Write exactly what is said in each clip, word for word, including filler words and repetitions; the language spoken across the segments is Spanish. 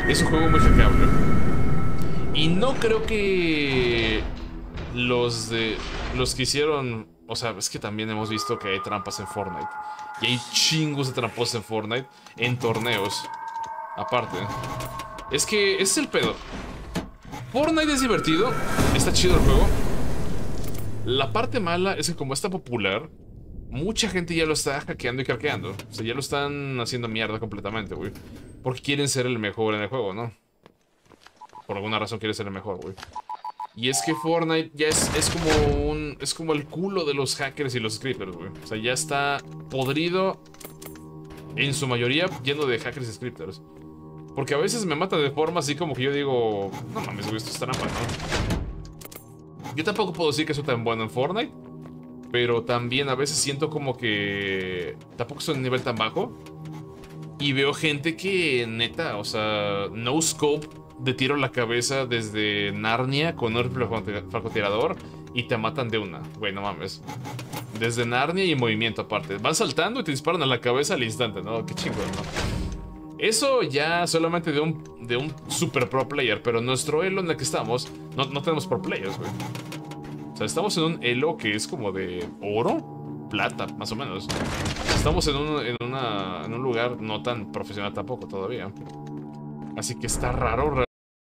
Es un juego muy hackeable. Y no creo que los de los que hicieron, o sea, es que también hemos visto que hay trampas en Fortnite. Y hay chingos de trampas en Fortnite en torneos. Aparte, es que ese es el pedo. Fortnite es divertido, está chido el juego. La parte mala es que como está popular, mucha gente ya lo está hackeando y craqueando. O sea, ya lo están haciendo mierda completamente, güey. Porque quieren ser el mejor en el juego, ¿no? Por alguna razón quieren ser el mejor, güey. Y es que Fortnite ya es, es como un... Es como el culo de los hackers y los scripters, güey. O sea, ya está podrido, en su mayoría, lleno de hackers y scripters. Porque a veces me mata de forma así como que yo digo... No mames, güey, esto es trampa, ¿no? Yo tampoco puedo decir que soy tan bueno en Fortnite. Pero también a veces siento como que... Tampoco estoy en un nivel tan bajo. Y veo gente que, neta, o sea... No scope de tiro a la cabeza desde Narnia con un francotirador. Y te matan de una. Güey, no mames. Desde Narnia y en movimiento aparte. Van saltando y te disparan a la cabeza al instante, ¿no? Qué chingón, ¿no? Eso ya solamente de un, de un super pro player. Pero nuestro elo en el que estamos, no, no tenemos pro players, güey. O sea, estamos en un elo que es como de oro, plata, más o menos. Estamos en un, en una, en un lugar no tan profesional tampoco todavía. Así que está raro, raro.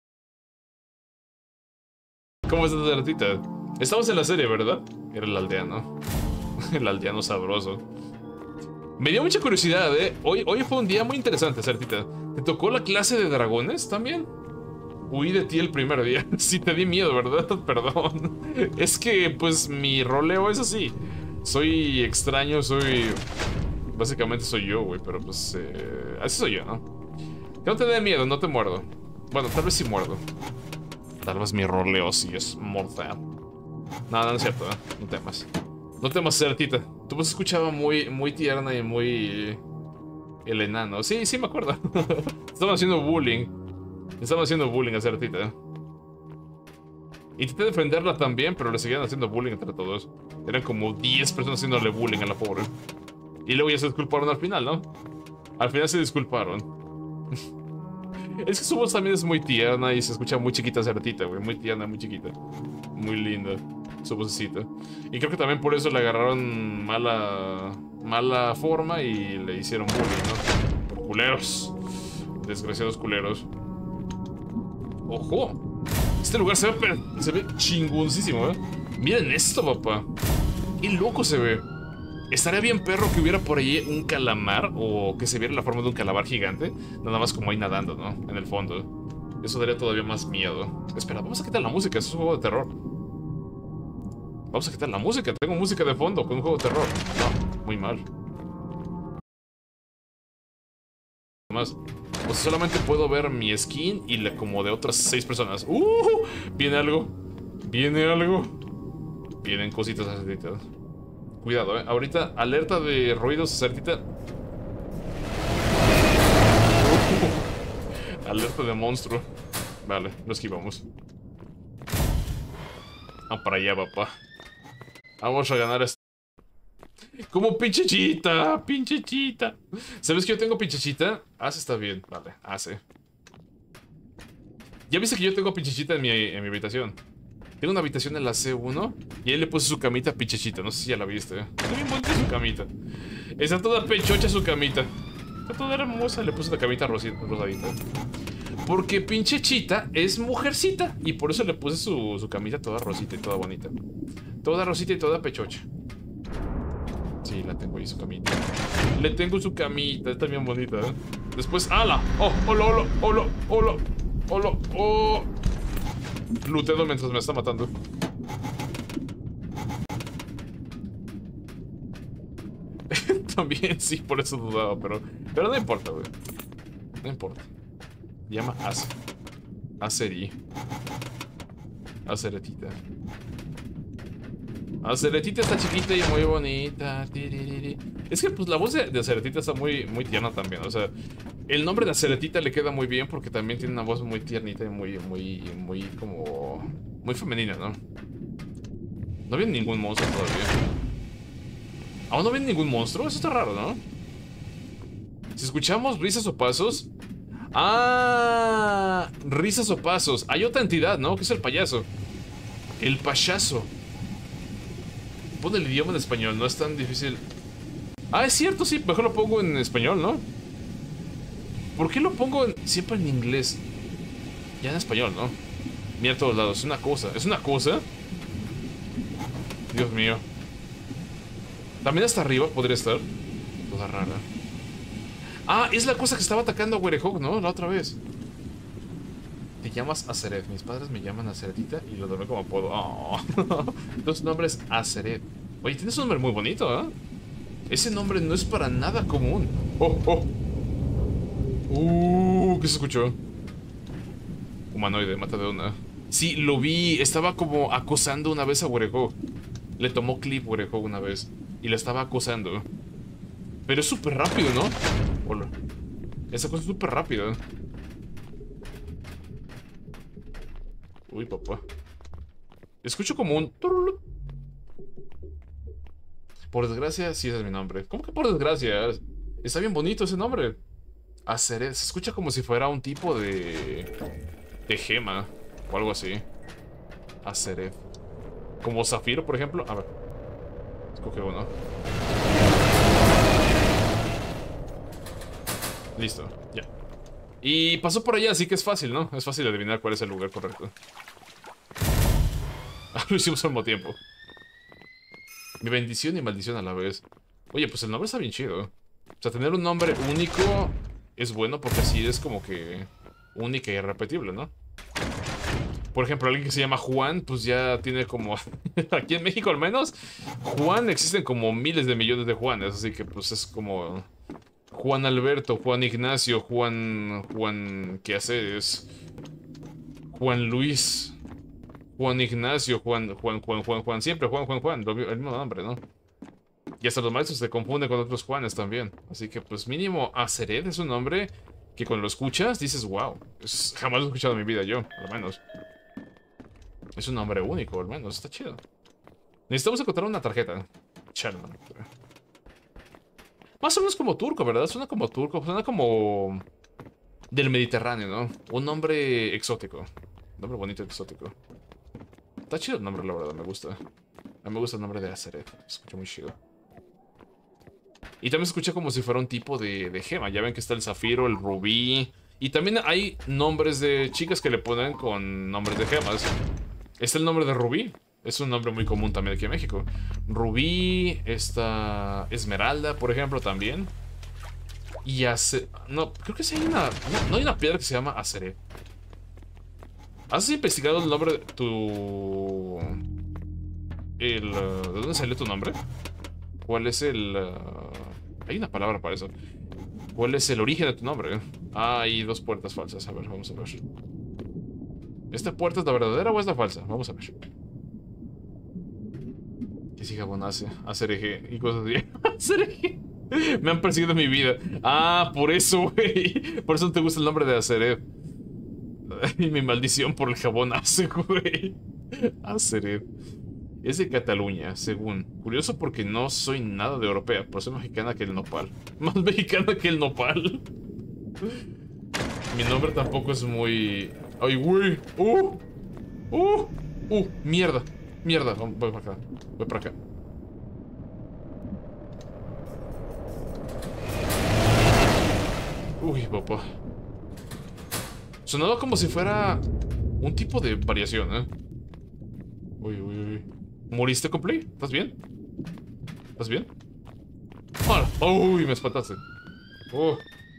¿Cómo estás, ratita? Estamos en la serie, ¿verdad? Era el aldeano. El aldeano sabroso. Me dio mucha curiosidad, ¿eh? Hoy, hoy fue un día muy interesante, Certita. ¿Te tocó la clase de dragones también? Huí de ti el primer día. Sí, te di miedo, ¿verdad? Perdón. Es que, pues, mi roleo es así. Soy extraño, soy... Básicamente soy yo, güey, pero pues... Eh... Así soy yo, ¿no? Que no te dé miedo, no te muerdo. Bueno, tal vez sí muerdo. Tal vez mi roleo sí es mortal. No, no es cierto, ¿eh? No temas. No temas, Certita. Tu voz se escuchaba muy, muy tierna y muy... El enano. Sí, sí me acuerdo. Estaban haciendo bullying. Estaban haciendo bullying a Certita. Intenté defenderla también, pero le seguían haciendo bullying entre todos. Eran como diez personas haciéndole bullying a la pobre. Y luego ya se disculparon al final, ¿no? Al final se disculparon. Es que su voz también es muy tierna y se escucha muy chiquita Certita, güey. Muy tierna, muy chiquita. Muy linda su vocecita. Y creo que también por eso le agarraron mala... Mala forma y le hicieron bullying, ¿no? Por culeros. Desgraciados culeros. ¡Ojo! Este lugar se ve, se ve chingoncísimo, ¿eh? Miren esto, papá. ¡Qué loco se ve! Estaría bien perro que hubiera por ahí un calamar o que se viera la forma de un calamar gigante. Nada más como ahí nadando, ¿no? En el fondo. Eso daría todavía más miedo. Espera, vamos a quitar la música. Eso es un juego de terror. Vamos a quitar la música. Tengo música de fondo con un juego de terror. No, muy mal. Más. O sea, solamente puedo ver mi skin y la como de otras seis personas. ¡Uh! Viene algo. Viene algo. Vienen cositas acertitas. Cuidado, eh. Ahorita, alerta de ruidos acertita. Uh, alerta de monstruo. Vale, lo esquivamos. Vamos para allá, papá. Vamos a ganar esto. Como pinchechita, pinchechita. ¿Sabes que yo tengo pinchechita? Hace está bien, vale, hace. Ya viste que yo tengo pinchechita en mi, en mi habitación. Tengo una habitación en la C uno y ahí le puse su camita a pinchechita. No sé si ya la viste. Está bien bonita su camita. Está toda pechocha su camita. Está toda hermosa. Le puse la camita rosita, rosadita. Porque pinchechita es mujercita. Y por eso le puse su, su camita toda rosita y toda bonita. Toda rosita y toda pechocha. Sí, la tengo ahí su camita. Le tengo su camita, está bien bonita, ¿eh? Después, ¡ala! ¡Oh! ¡Hola, hola! ¡Hola! ¡Hola! ¡Hola! ¡Oh! Luteo mientras me está matando. También, sí, por eso dudaba, pero... Pero no importa, güey. No importa. Llama Ace. Aceri. Aceretita. Aceretita está chiquita y muy bonita. Es que pues la voz de, de Aceretita está muy, muy tierna también. O sea, el nombre de Aceretita le queda muy bien porque también tiene una voz muy tiernita y muy, muy, muy como... Muy femenina, ¿no? No viene ningún monstruo todavía. ¿Aún no viene ningún monstruo? Eso está raro, ¿no? Si escuchamos risas o pasos... Ah, risas o pasos. Hay otra entidad, ¿no? Que es el payaso. El payaso. Pon el idioma en español, no es tan difícil. Ah, es cierto, sí, mejor lo pongo en español, ¿no? ¿Por qué lo pongo en, siempre en inglés? Ya en español, ¿no? Mira a todos lados, es una cosa. ¿Es una cosa? Dios mío. También hasta arriba podría estar. Toda rara. Ah, es la cosa que estaba atacando a Werehog, ¿no? La otra vez. Te llamas Azereth. Mis padres me llaman Azeretita y lo tomé como apodo. Oh. Tu nombre es Azereth. Oye, tienes un nombre muy bonito, ¿eh? Ese nombre no es para nada común. Oh, oh. Uh, ¿qué se escuchó? Humanoide, mata de una. Sí, lo vi. Estaba como acosando una vez a Werehog. Le tomó clip Werehog una vez. Y le estaba acosando. Pero es súper rápido, ¿no? Hola. Esa cosa es súper rápida. Uy, papá. Escucho como un... Por desgracia, sí, ese es mi nombre. ¿Cómo que por desgracia? Está bien bonito ese nombre. Azereth. Se escucha como si fuera un tipo de... de gema. O algo así. Azereth. Como zafiro, por ejemplo. A ver. Escoge uno. Listo, ya. Y pasó por allá, así que es fácil, ¿no? Es fácil adivinar cuál es el lugar correcto. Lo hicimos al mismo tiempo. Mi bendición y maldición a la vez. Oye, pues el nombre está bien chido. O sea, tener un nombre único es bueno porque así es como que única y irrepetible, ¿no? Por ejemplo, alguien que se llama Juan, pues ya tiene como... Aquí en México al menos, Juan existen como miles de millones de Juanes, así que pues es como... Juan Alberto, Juan Ignacio, Juan... Juan... ¿Qué haces? Juan Luis... Juan Ignacio, Juan, Juan, Juan, Juan, Juan, siempre Juan, Juan, Juan, el mismo nombre, ¿no? Y hasta los maestros se confunden con otros Juanes también. Así que, pues, mínimo, Azereth es un nombre que cuando lo escuchas dices, wow. Es, jamás lo he escuchado en mi vida yo, al menos. Es un nombre único, al menos, está chido. Necesitamos encontrar una tarjeta. Charman. Más o menos como turco, ¿verdad? Suena como turco, suena como... del Mediterráneo, ¿no? Un nombre exótico. Un nombre bonito exótico. Está chido el nombre, la verdad, me gusta. A mí me gusta el nombre de Azereth. Se escucha muy chido. Y también se escucha como si fuera un tipo de, de gema. Ya ven que está el zafiro, el rubí. Y también hay nombres de chicas que le ponen con nombres de gemas. Está el nombre de Rubí. Es un nombre muy común también aquí en México. Rubí, está Esmeralda, por ejemplo, también. Y hace... No, creo que sí hay una... No, no hay una piedra que se llama Azereth. ¿Has investigado el nombre de tu... El... Uh, ¿de dónde salió tu nombre? ¿Cuál es el... Uh... Hay una palabra para eso. ¿Cuál es el origen de tu nombre? Ah, hay dos puertas falsas. A ver, vamos a ver. ¿Esta puerta es la verdadera o es la falsa? Vamos a ver. ¿Qué sigue hace? Hacer eje y cosas así. Hacer eje. Me han perseguido en mi vida. Ah, por eso, güey. Por eso no te gusta el nombre de Azereth. Y mi maldición por el jabón hace, güey. Azereth. Es de Cataluña, según. Curioso porque no soy nada de europea, pero soy mexicana que el nopal. Más mexicana que el nopal. Mi nombre tampoco es muy... ¡Ay, güey! ¡Uh! ¡Uh! ¡Uh! ¡Mierda! ¡Mierda! Voy para acá. Voy para acá. Uy, papá. Sonaba como si fuera un tipo de variación, ¿eh? Uy, uy, uy. ¿Moriste, Complay? ¿Estás bien? ¿Estás bien? ¡Hola! ¡Uy! Me espantaste. Oh.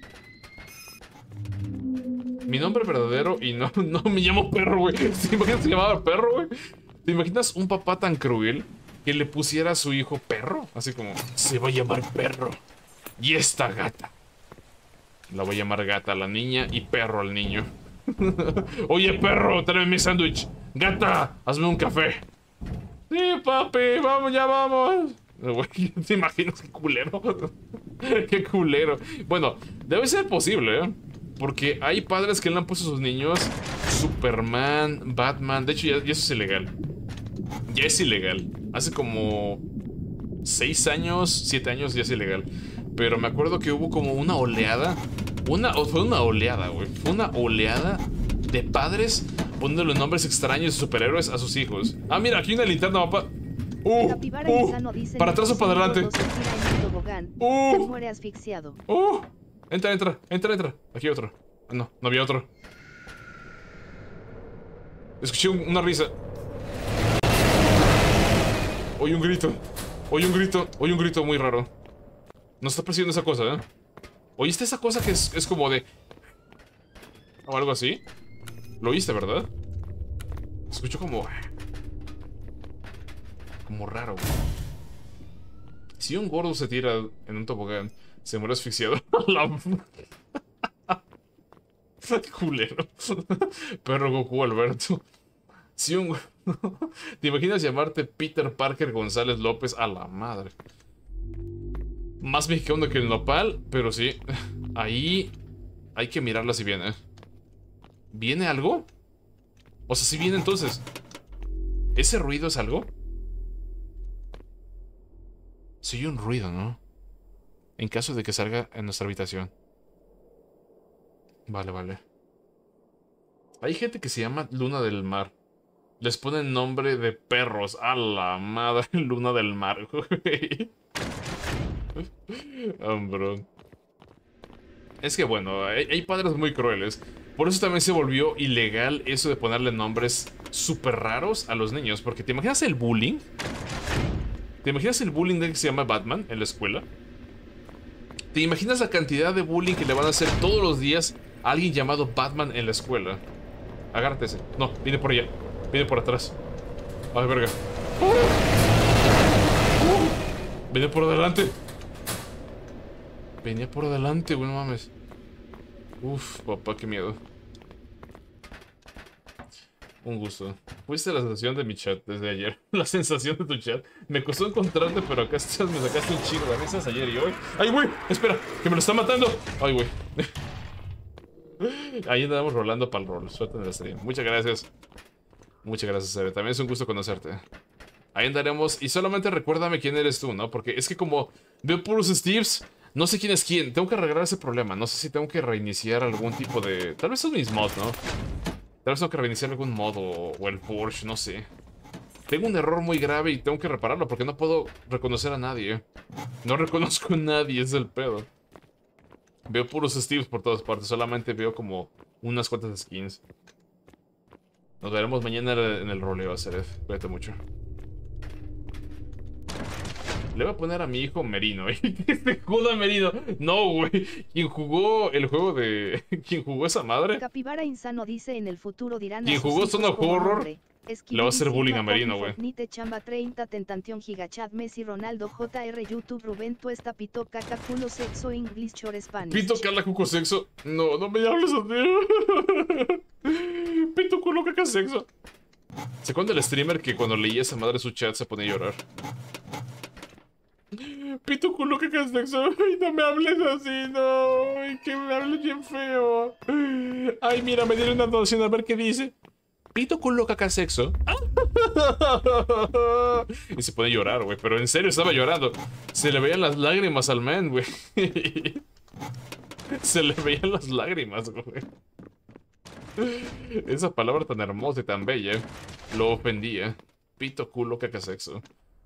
Mi nombre verdadero y no, no me llamo perro, güey. ¿Te imaginas que se llamaba perro, güey? ¿Te imaginas un papá tan cruel que le pusiera a su hijo perro? Así como, se va a llamar perro. Y esta gata. La voy a llamar gata a la niña y perro al niño. Oye, perro, tráeme mi sándwich. Gata, hazme un café. Sí, papi, vamos, ya vamos. ¿Te imaginas qué culero? Qué culero. Bueno, debe ser posible, ¿eh? Porque hay padres que le han puesto a sus niños Superman, Batman. De hecho, ya, ya eso es ilegal. Ya es ilegal. Hace como seis años, siete años ya es ilegal. Pero me acuerdo que hubo como una oleada Una, fue una oleada, güey. Fue una oleada de padres poniéndole nombres extraños de superhéroes a sus hijos. Ah, mira, aquí hay una linterna, papá. Uh, uh, para atrás o para adelante. Uh, se muere asfixiado. Uh, entra, entra, entra, entra. Aquí hay otro. No, no había otro. Escuché un, una risa. Oí un grito. Oí un grito. Oí un grito muy raro. Nos está persiguiendo esa cosa, ¿eh? ¿Oíste esa cosa que es, es como de... o algo así? Lo oíste, ¿verdad? Escucho como... como raro, güey. Si un gordo se tira en un tobogán, se muere asfixiado. La... culero. Perro Goku Alberto. Si un... ¿Te imaginas llamarte Peter Parker González López? A la madre. Más mexicano que el nopal, pero sí. Ahí hay que mirarla si viene. ¿Viene algo? O sea, si viene entonces. ¿Ese ruido es algo? Se oye un ruido, ¿no? En caso de que salga en nuestra habitación. Vale, vale. Hay gente que se llama Luna del Mar. Les ponen nombre de perros. A la madre, Luna del Mar, güey. Hombre. Es que bueno, hay, hay padres muy crueles. Por eso también se volvió ilegal eso de ponerle nombres súper raros a los niños. Porque ¿te imaginas el bullying? ¿Te imaginas el bullying de que se llama Batman en la escuela? ¿Te imaginas la cantidad de bullying que le van a hacer todos los días a alguien llamado Batman en la escuela? Agárrate ese. No, viene por allá. Viene por atrás. Ay, verga. ¡Uh! ¡Uh! Viene por adelante. Venía por adelante, güey, no mames. Uf, papá, qué miedo. Un gusto. Fuiste la sensación de mi chat desde ayer. La sensación de tu chat. Me costó encontrarte, pero acá estás, me sacaste un chingo de risas ayer y hoy. ¡Ay, güey! Espera, que me lo está matando. ¡Ay, güey! Ahí andamos rolando para el rol. Suerte en la serie. Muchas gracias. Muchas gracias, Sere. También es un gusto conocerte. Ahí andaremos. Y solamente recuérdame quién eres tú, ¿no? Porque es que como veo puros Steves, no sé quién es quién. Tengo que arreglar ese problema. No sé si tengo que reiniciar algún tipo de... Tal vez son mis mods, ¿no? Tal vez tengo que reiniciar algún modo o, o el Porsche, no sé. Tengo un error muy grave y tengo que repararlo porque no puedo reconocer a nadie. No reconozco a nadie, es el pedo. Veo puros Steves por todas partes. Solamente veo como unas cuantas skins. Nos veremos mañana en el roleo, Seref. Cuídate mucho. Le voy a poner a mi hijo Merino, ¿eh? Que se joda Merino. No, güey. Quien jugó el juego de... Quien jugó esa madre. Capibara Insano dice en el futuro dirán. Quien jugó Zona Horror le va a hacer bullying a Merino, güey. Nite Chamba treinta Tentación Gigachat Messi Ronaldo J R YouTube Rubén Tuesta Pito Caca Culo Sexo English Chore Spanish. Pito Cala Cuco Sexo. No, no me hables así. Pito Culo Caca Sexo. ¿Se acuerdan del streamer que cuando leía esa madre su chat se ponía a llorar? Pito culo que sexo. Ay, no me hables así, no. Ay, que me hables bien feo. Ay, mira, me dieron una donación a ver qué dice. Pito culo caca sexo. Y se pone a llorar, güey. Pero en serio estaba llorando. Se le veían las lágrimas al man, güey. Se le veían las lágrimas, güey. Esa palabra tan hermosa y tan bella lo ofendía. Pito culo caca sexo.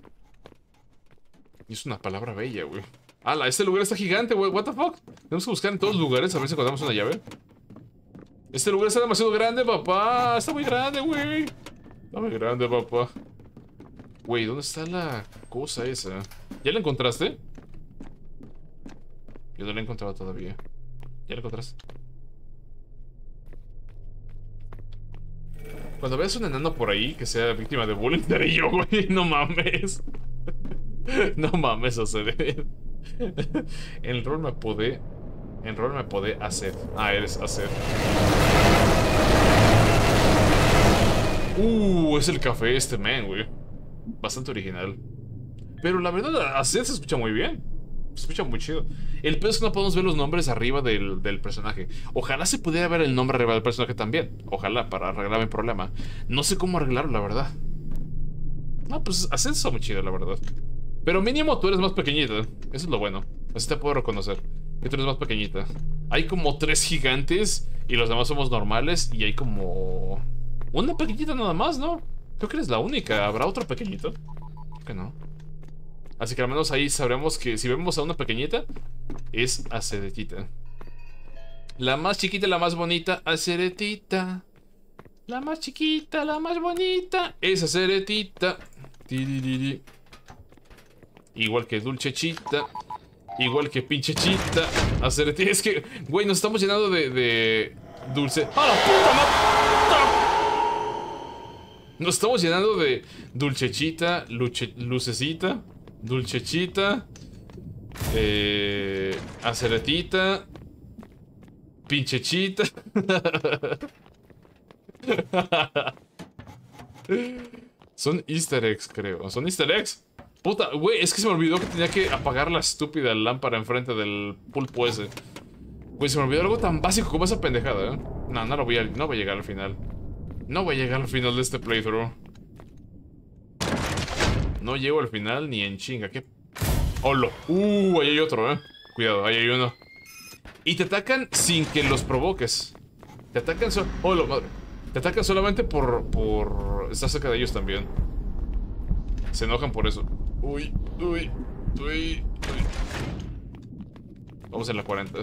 Y es una palabra bella, güey. ¡Hala! Este lugar está gigante, güey. ¿What the fuck? Tenemos que buscar en todos los lugares a ver si encontramos una llave. Este lugar está demasiado grande, papá. Está muy grande, güey. Está muy grande, papá. Güey, ¿dónde está la cosa esa? ¿Ya la encontraste? Yo no la he encontrado todavía. ¿Ya la encontraste? Cuando veas un enano por ahí que sea víctima de bullying, te haré yo, güey. No mames. No mames, o sea, el rol me puede. El rol me puede hacer. Ah, eres hacer. Uh, es el café este, man, güey. Bastante original. Pero la verdad, hacer se escucha muy bien. Se escucha muy chido. El peor es que no podemos ver los nombres arriba del, del personaje. Ojalá se pudiera ver el nombre arriba del personaje también. Ojalá, para arreglar mi problema. No sé cómo arreglarlo, la verdad. No, pues hacer está muy chido, la verdad. Pero mínimo tú eres más pequeñita. Eso es lo bueno. Así te puedo reconocer. Que tú eres más pequeñita. Hay como tres gigantes y los demás somos normales. Y hay como una pequeñita nada más, ¿no? Creo que eres la única. ¿Habrá otro pequeñito? Creo que no. Así que al menos ahí sabremos que si vemos a una pequeñita, es Aceretita. La más chiquita, la más bonita, Aceretita. La más chiquita, la más bonita, es Aceretita. Igual que Dulcechita. Igual que Pinchechita. Aceretita. Es que, güey, nos estamos llenando de, de dulce. ¡A la puta madre! Nos estamos llenando de Dulcechita, luche, Lucecita, Dulcechita, eh, Aceretita, Pinchechita. Son easter eggs, creo. ¿Son easter eggs? Puta, güey, es que se me olvidó que tenía que apagar la estúpida lámpara enfrente del pulpo ese. Güey, se me olvidó algo tan básico como esa pendejada, ¿eh? No, no lo voy a, no voy a llegar al final. No voy a llegar al final de este playthrough. No llego al final ni en chinga. ¿Qué? ¡Holo! Uh, ahí hay otro, ¿eh? Cuidado, ahí hay uno. Y te atacan sin que los provoques. Te atacan solo... ¡Holo, madre! Te atacan solamente por... por... Estás cerca de ellos también. Se enojan por eso. Uy, uy, uy, uy. Vamos en la cuarenta.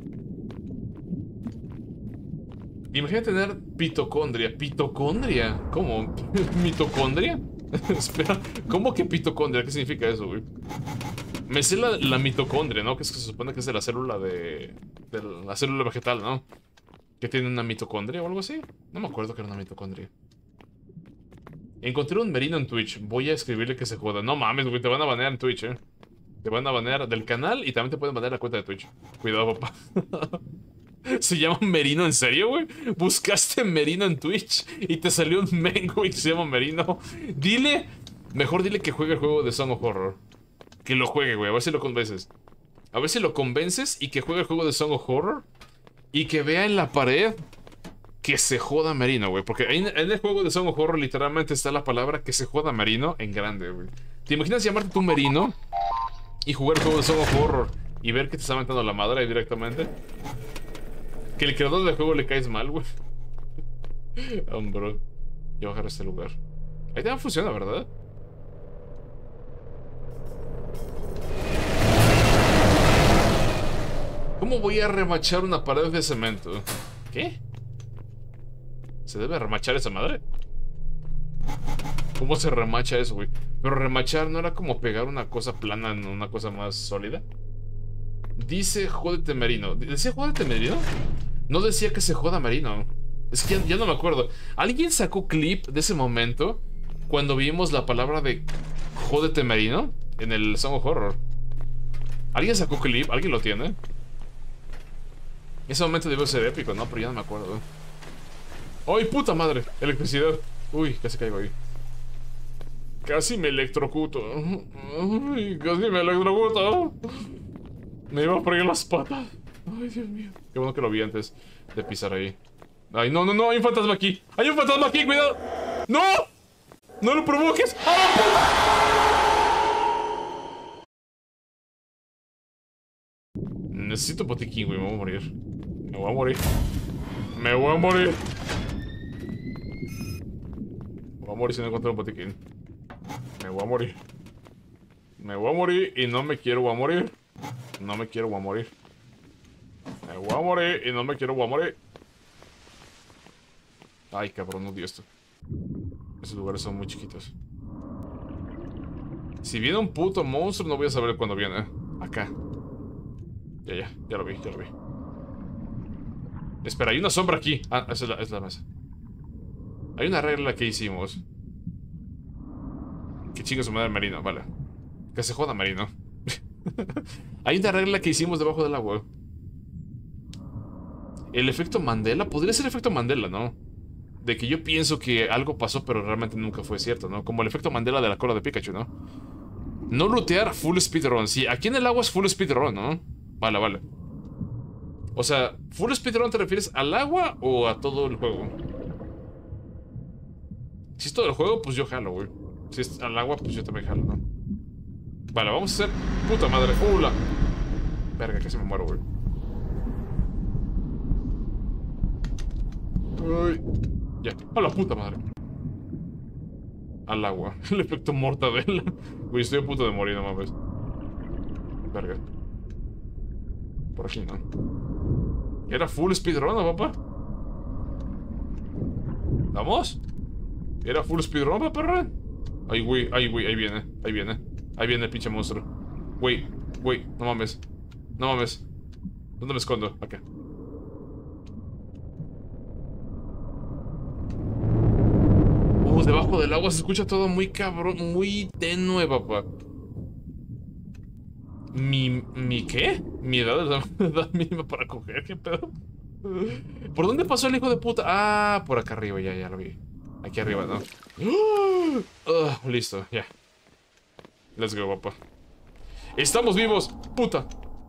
Imagina tener pitocondria. ¿Pitocondria? ¿Cómo? ¿Mitocondria? Espera, ¿cómo que pitocondria? ¿Qué significa eso, güey? Me sé la, la mitocondria, ¿no? Que, es que se supone que es de la célula de... de la célula vegetal, ¿no? ¿Que tiene una mitocondria o algo así? No me acuerdo que era una mitocondria. Encontré un merino en Twitch. Voy a escribirle que se joda. No mames, güey, te van a banear en Twitch, eh. Te van a banear del canal y también te pueden banear la cuenta de Twitch. Cuidado, papá. ¿Se llama Merino en serio, güey? Buscaste Merino en Twitch y te salió un men, güey, que se llama Merino. Dile, mejor dile que juegue el juego de Song of Horror. Que lo juegue, güey, a ver si lo convences. A ver si lo convences y que juegue el juego de Song of Horror. Y que vea en la pared que se joda Merino, güey. Porque en, en el juego de Song of Horror literalmente está la palabra que se joda Merino en grande, güey. ¿Te imaginas llamarte tú Merino y jugar el juego de Song of Horror y ver que te está aventando la madre ahí directamente? Que el creador del juego le caes mal, güey. Hombre, yo voy a bajar este lugar. Ahí también funciona, ¿verdad? ¿Cómo voy a remachar una pared de cemento? ¿Qué? ¿Se debe remachar esa madre? ¿Cómo se remacha eso, güey? Pero remachar no era como pegar una cosa plana en una cosa más sólida. Dice jódete Merino. ¿Decía jódete Merino? No decía que se joda Merino. Es que ya, ya no me acuerdo. ¿Alguien sacó clip de ese momento cuando vimos la palabra de jódete Merino en el Song of Horror? ¿Alguien sacó clip? ¿Alguien lo tiene? Ese momento debió ser épico, ¿no? Pero ya no me acuerdo. ¡Ay, puta madre! Electricidad. Uy, casi caigo ahí. Casi me electrocuto. Uy, casi me electrocuto. Me iba a freír las patas. Ay, Dios mío. Qué bueno que lo vi antes de pisar ahí. Ay, no, no, no. Hay un fantasma aquí. Hay un fantasma aquí, cuidado. ¡No! ¡No lo provoques! ¡A la puta! Necesito botiquín, güey. Me voy a morir. Me voy a morir. Me voy a morir. Me voy a morir si no encuentro un botiquín. Me voy a morir. Me voy a morir y no me quiero voy a morir. No me quiero voy a morir. Me voy a morir y no me quiero voy a morir. Ay, cabrón, odio esto. Esos lugares son muy chiquitos. Si viene un puto monstruo, no voy a saber cuándo viene. Acá. Ya, ya, ya lo vi, ya lo vi. Espera, hay una sombra aquí. Ah, esa es la, es la mesa. Hay una regla que hicimos. Que chinga su madre Merino, vale. Que se joda Merino. Hay una regla que hicimos debajo del agua. El efecto Mandela. Podría ser el efecto Mandela, ¿no? De que yo pienso que algo pasó, pero realmente nunca fue cierto, ¿no? Como el efecto Mandela de la cola de Pikachu, ¿no? No lootear full speedrun. Sí, aquí en el agua es full speedrun, ¿no? Vale, vale. O sea, ¿full speedrun te refieres al agua o a todo el juego? Si es todo el juego, pues yo jalo, güey. Si es al agua, pues yo también jalo, ¿no? Vale, vamos a hacer... Puta madre. ¡Uh, la! Verga, casi me muero, güey. Ay. Ya, a la puta madre. Al agua. El efecto mortadela. Güey, estoy a punto de morir, no mames. Verga. Por aquí, ¿no? Era full speedrun, ¿no, papá? ¿Vamos? Era full speedrun, papá. Ay, güey, ay, güey, ahí viene. Ahí viene. Ahí viene el pinche monstruo. Güey, güey, no mames. No mames. ¿Dónde me escondo? Acá. Uh, debajo del agua se escucha todo muy cabrón, muy tenue, papá. ¿Mi, mi qué? ¿Mi edad es la edad mínima para coger? ¿Qué pedo? ¿Por dónde pasó el hijo de puta? Ah, por acá arriba, ya, ya lo vi. Aquí arriba, ¿no? Uh, listo, ya. Let's go, papá. ¡Estamos vivos! ¡Puta!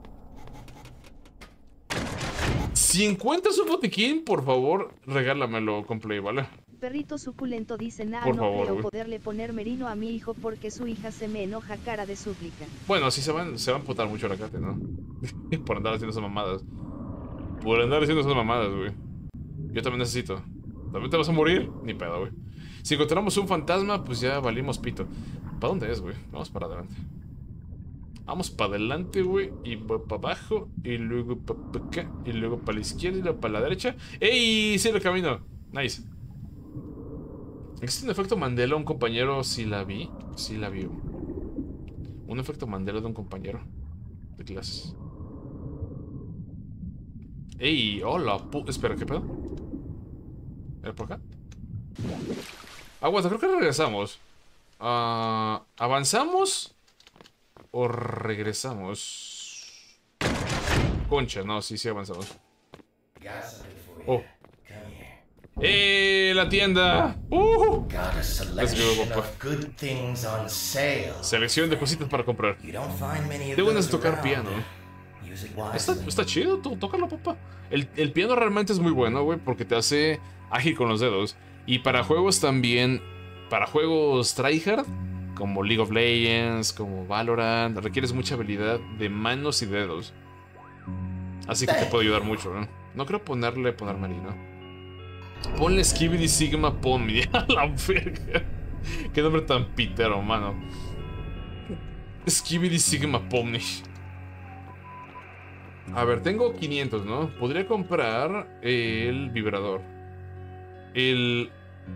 Si encuentras un botiquín, por favor, regálamelo con Play, ¿vale? Perrito suculento dice, nah, Por no favor, creo güey. poderle poner merino a mi hijo porque su hija se me enoja, cara de súplica. Bueno, sí se van, se van a putar mucho la cate, ¿no? Por andar haciendo esas mamadas. Por andar haciendo esas mamadas, güey. Yo también necesito. ¿También te vas a morir? Ni pedo, güey. Si encontramos un fantasma, pues ya valimos pito. ¿Para dónde es, güey? Vamos para adelante. Vamos para adelante, güey. Y para abajo. Y luego para acá. Y luego para la izquierda. Y luego para la derecha. ¡Ey! Sí, el camino. Nice. ¿Existe un efecto Mandela a un compañero? Sí la vi. Sí la vi. Un efecto Mandela de un compañero de clases. ¡Ey! ¡Hola! pu- Espera, ¿qué pedo? ¿Era por acá? Aguanta, creo que regresamos. Uh, ¿Avanzamos? ¿O regresamos? Concha, no, sí, sí avanzamos. Oh. ¡Eh! ¡La tienda! ¡Uh! Let's go, papá. Selección de cositas para comprar. Tengo ganas de tocar piano. Está, está chido, tú, tócalo, papá. El, el piano realmente es muy bueno, güey, porque te hace ágil con los dedos. Y para juegos también, para juegos tryhard, como League of Legends, como Valorant, requieres mucha habilidad de manos y dedos. Así que te puede ayudar mucho, ¿no? No creo ponerle, poner marino. Ponle Skibidi Sigma Pomni. A la verga. Qué nombre tan pitero, mano. Skibidi Sigma Pomni. A ver, tengo quinientos, ¿no? Podría comprar el vibrador. El...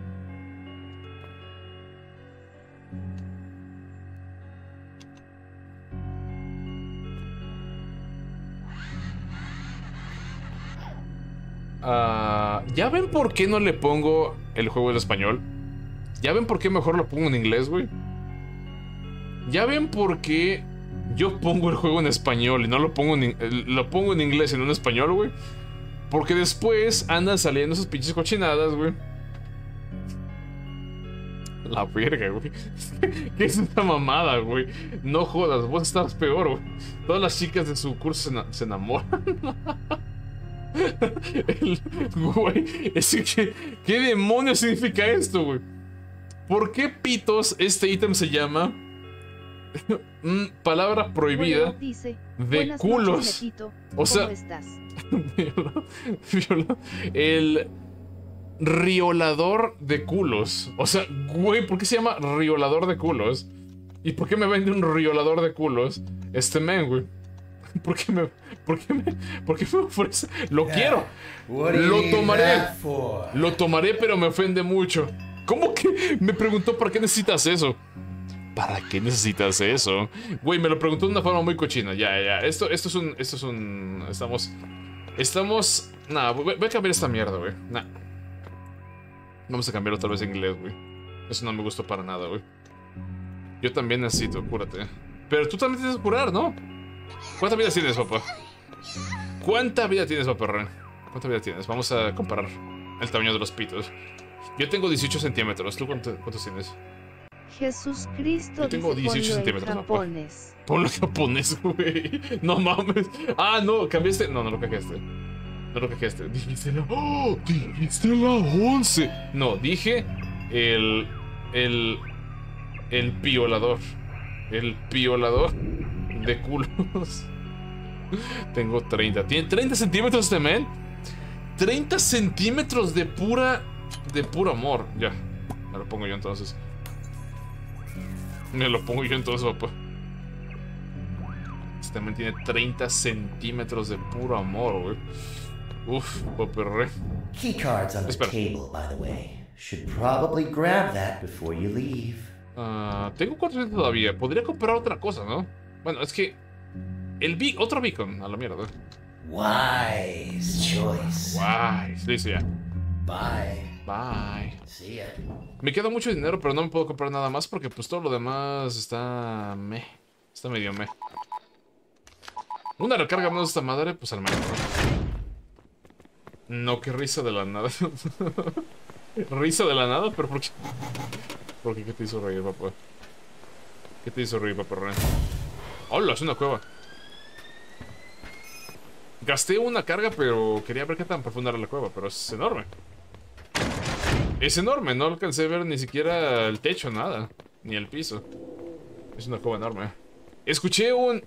Uh, ¿Ya ven por qué no le pongo el juego en español? ¿Ya ven por qué mejor lo pongo en inglés, güey? ¿Ya ven por qué yo pongo el juego en español y no lo pongo en, lo pongo en inglés y no en español, güey? Porque después andan saliendo esas pinches cochinadas, güey. La verga, güey. ¿Qué es esta mamada, güey? No jodas, vos estás peor, güey. Todas las chicas de su curso se, na se enamoran. El, güey, es que, ¿qué demonios significa esto, güey? ¿Por qué pitos este ítem se llama palabra prohibida Bueno, dice, de culos? Noches, Metito. O sea, ¿cómo estás? viola, viola, el riolador de culos. O sea, güey, ¿por qué se llama riolador de culos? ¿Y por qué me vende un riolador de culos este men, güey? ¿Por qué me, por qué me, por qué me ofrece? Lo quiero. Lo tomaré. Lo tomaré, pero me ofende mucho. ¿Cómo que me preguntó para qué necesitas eso? ¿Para qué necesitas eso? Güey, me lo preguntó de una forma muy cochina. Ya, ya. Esto, esto es un, esto es un. Estamos, estamos. Nah, voy, voy a cambiar esta mierda, güey. Nah. Vamos a cambiarlo tal vez en inglés, güey. Eso no me gustó para nada, güey. Yo también necesito, cúrate. Pero tú también tienes que curar, ¿no? ¿Cuánta vida tienes, papá? ¿Cuánta vida tienes, papá Ren? ¿Cuánta vida tienes? Vamos a comparar el tamaño de los pitos. Yo tengo dieciocho centímetros. ¿Tú cuánto, cuántos tienes? Jesús Cristo. Yo tengo dice, dieciocho ponlo en centímetros, japonés. Ponlo en japonés, güey. No mames. Ah, no, cambiaste. No, no lo cajaste. No lo cajaste. Dijiste la. ¡Oh! Dijiste la once. No, dije el. El. El violador. El violador de culos. Tengo treinta. ¿Tiene treinta centímetros este men? treinta centímetros de pura... De puro amor. Ya, me lo pongo yo entonces. Me lo pongo yo entonces, papá. Este también tiene treinta centímetros de puro amor, güey. Uf, paperre. Keycards on the table, by the way. Should probably grab that before you leave. Uh, tengo cuatrocientos todavía. Podría comprar otra cosa, ¿no? Bueno, es que... El bi otro beacon, a la mierda. Wise choice. Wise, listo ya. Bye. Bye. See ya. Me queda mucho dinero, pero no me puedo comprar nada más porque pues todo lo demás está... meh. Está medio meh. Una recarga menos de esta madre, pues al menos, ¿no? No, qué risa de la nada. Risa de la nada, pero ¿por qué? ¿Por qué? ¿Qué te hizo reír, papá? ¿Qué te hizo reír, papá? ¡Hola! Es una cueva. Gasté una carga, pero quería ver qué tan profunda era la cueva, pero es enorme. Es enorme, no alcancé a ver ni siquiera el techo, nada. Ni el piso. Es una cueva enorme. Escuché un...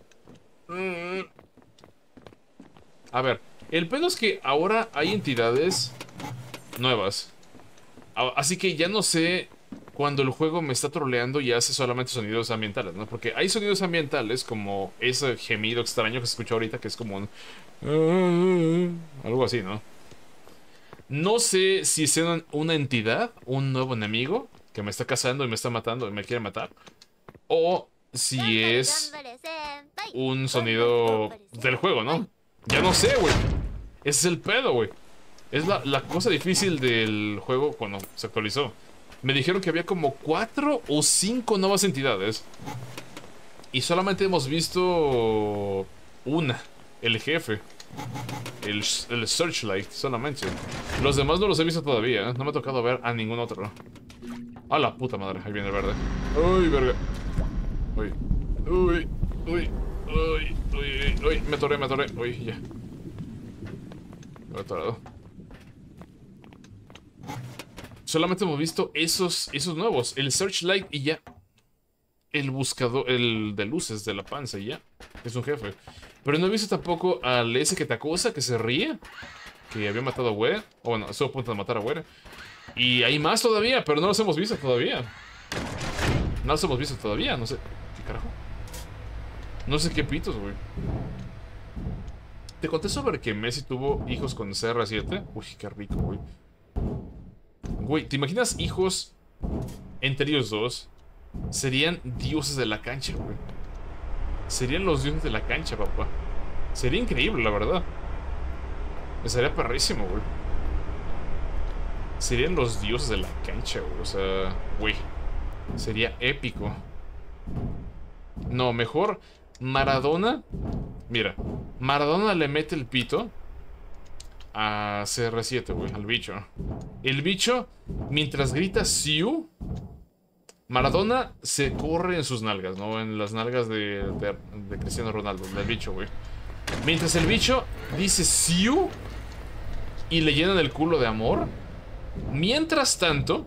A ver, el pedo es que ahora hay entidades nuevas. Así que ya no sé cuando el juego me está troleando y hace solamente sonidos ambientales, ¿no? Porque hay sonidos ambientales como ese gemido extraño que se escucha ahorita, que es como un... algo así, ¿no? No sé si sea una entidad, un nuevo enemigo que me está cazando y me está matando y me quiere matar, o si es un sonido del juego, ¿no? Ya no sé, güey. Ese es el pedo, güey. Es la, la cosa difícil del juego cuando se actualizó. Me dijeron que había como cuatro o cinco nuevas entidades. Y solamente hemos visto una, el jefe. El, el Searchlight, solamente. Los demás no los he visto todavía, ¿eh? No me ha tocado ver a ningún otro. A la puta madre, ahí viene el verde. Uy, verga. Uy, uy, uy, uy, uy, uy, me atoré, me atoré. Uy, ya. Me he atorado. Solamente hemos visto esos, esos nuevos. El Searchlight y ya. El buscador, el de luces de la panza y ya. Es un jefe. Pero no he visto tampoco al ese que te acusa, que se ríe. Que había matado a Were. O bueno, estuvo a punto de matar a Were. Y hay más todavía, pero no los hemos visto todavía. No los hemos visto todavía, no sé. ¿Qué carajo? No sé qué pitos, güey. Te conté sobre que Messi tuvo hijos con C R siete. Uy, qué rico, güey. Güey, ¿te imaginas hijos entre ellos dos? Serían dioses de la cancha, güey. Serían los dioses de la cancha, papá. Sería increíble, la verdad. Sería perrísimo, güey. Serían los dioses de la cancha, güey. O sea, güey. Sería épico. No, mejor Maradona. Mira, Maradona le mete el pito a C R siete, güey, al bicho. El bicho, mientras grita Siu, Maradona se corre en sus nalgas, ¿no? En las nalgas de, de, de Cristiano Ronaldo, del bicho, güey. Mientras el bicho dice Siu y le llenan el culo de amor. Mientras tanto,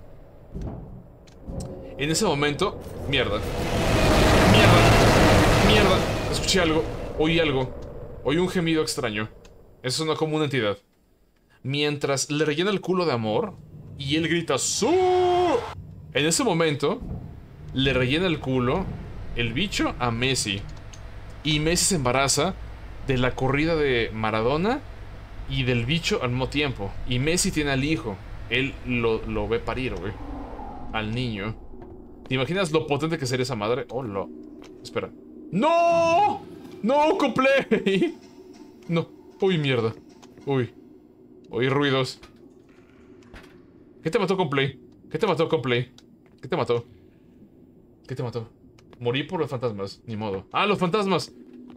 en ese momento, mierda. Mierda. Mierda. Escuché algo. Oí algo. Oí un gemido extraño. Eso sonó como una entidad. Mientras le rellena el culo de amor y él grita ¡Su! En ese momento le rellena el culo el bicho a Messi. Y Messi se embaraza de la corrida de Maradona y del bicho al mismo tiempo. Y Messi tiene al hijo. Él lo, lo ve parir, güey. Al niño. ¿Te imaginas lo potente que sería esa madre? Oh, lo... Espera. ¡No! ¡No, Coplay! No. Uy, mierda. Uy. Oí ruidos. ¿Qué te mató, Coplay? ¿Qué te mató, Coplay? ¿Qué te mató? ¿Qué te mató? Morí por los fantasmas. Ni modo. ¡Ah, los fantasmas!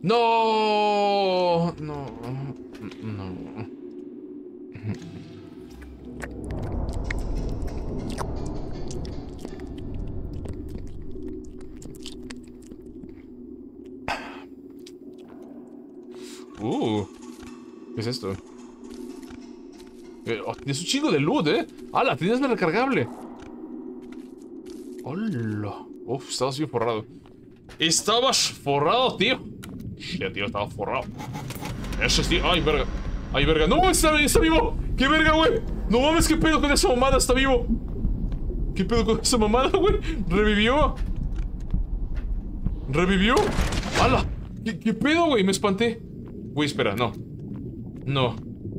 ¡No! No. No. Uh. ¿Qué es esto? Eh, oh, tienes un chingo de loot, ¿eh? ¡Hala! Tenías la recargable. ¡Hola! Uf, estabas bien forrado. Estabas forrado, tío. Ya, tío, estaba forrado. Eso sí. ¡Ay, verga! Ay, verga. No, está, está vivo. ¿Qué verga, güey? No mames, ¿qué pedo con esa mamada? Está vivo. ¿Qué pedo con esa mamada, güey? Revivió. ¿Revivió? ¡Hala! ¿Qué, qué pedo, güey? Me espanté. Güey, espera, no. No.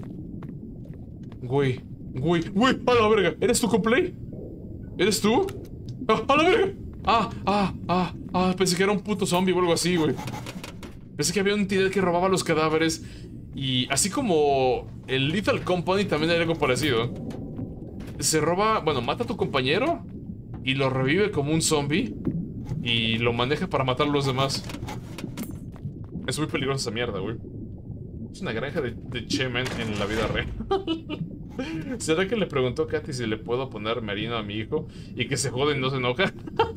Güey. Güey, güey. ¡A la verga! ¿Eres tú, Complay? ¿Eres tú? ¡Ah, a la verga! Ah, ah, ah, ah. Pensé que era un puto zombie o algo así, güey. Pensé que había una entidad que robaba los cadáveres. Y así como el Lethal Company también hay algo parecido. Se roba, bueno, mata a tu compañero y lo revive como un zombie y lo maneja para matar a los demás. Es muy peligrosa esa mierda, güey. Es una granja de, de Chemen en la vida real. ¿Será que le preguntó a Katy si le puedo poner Merino a mi hijo y que se jode y no se enoja?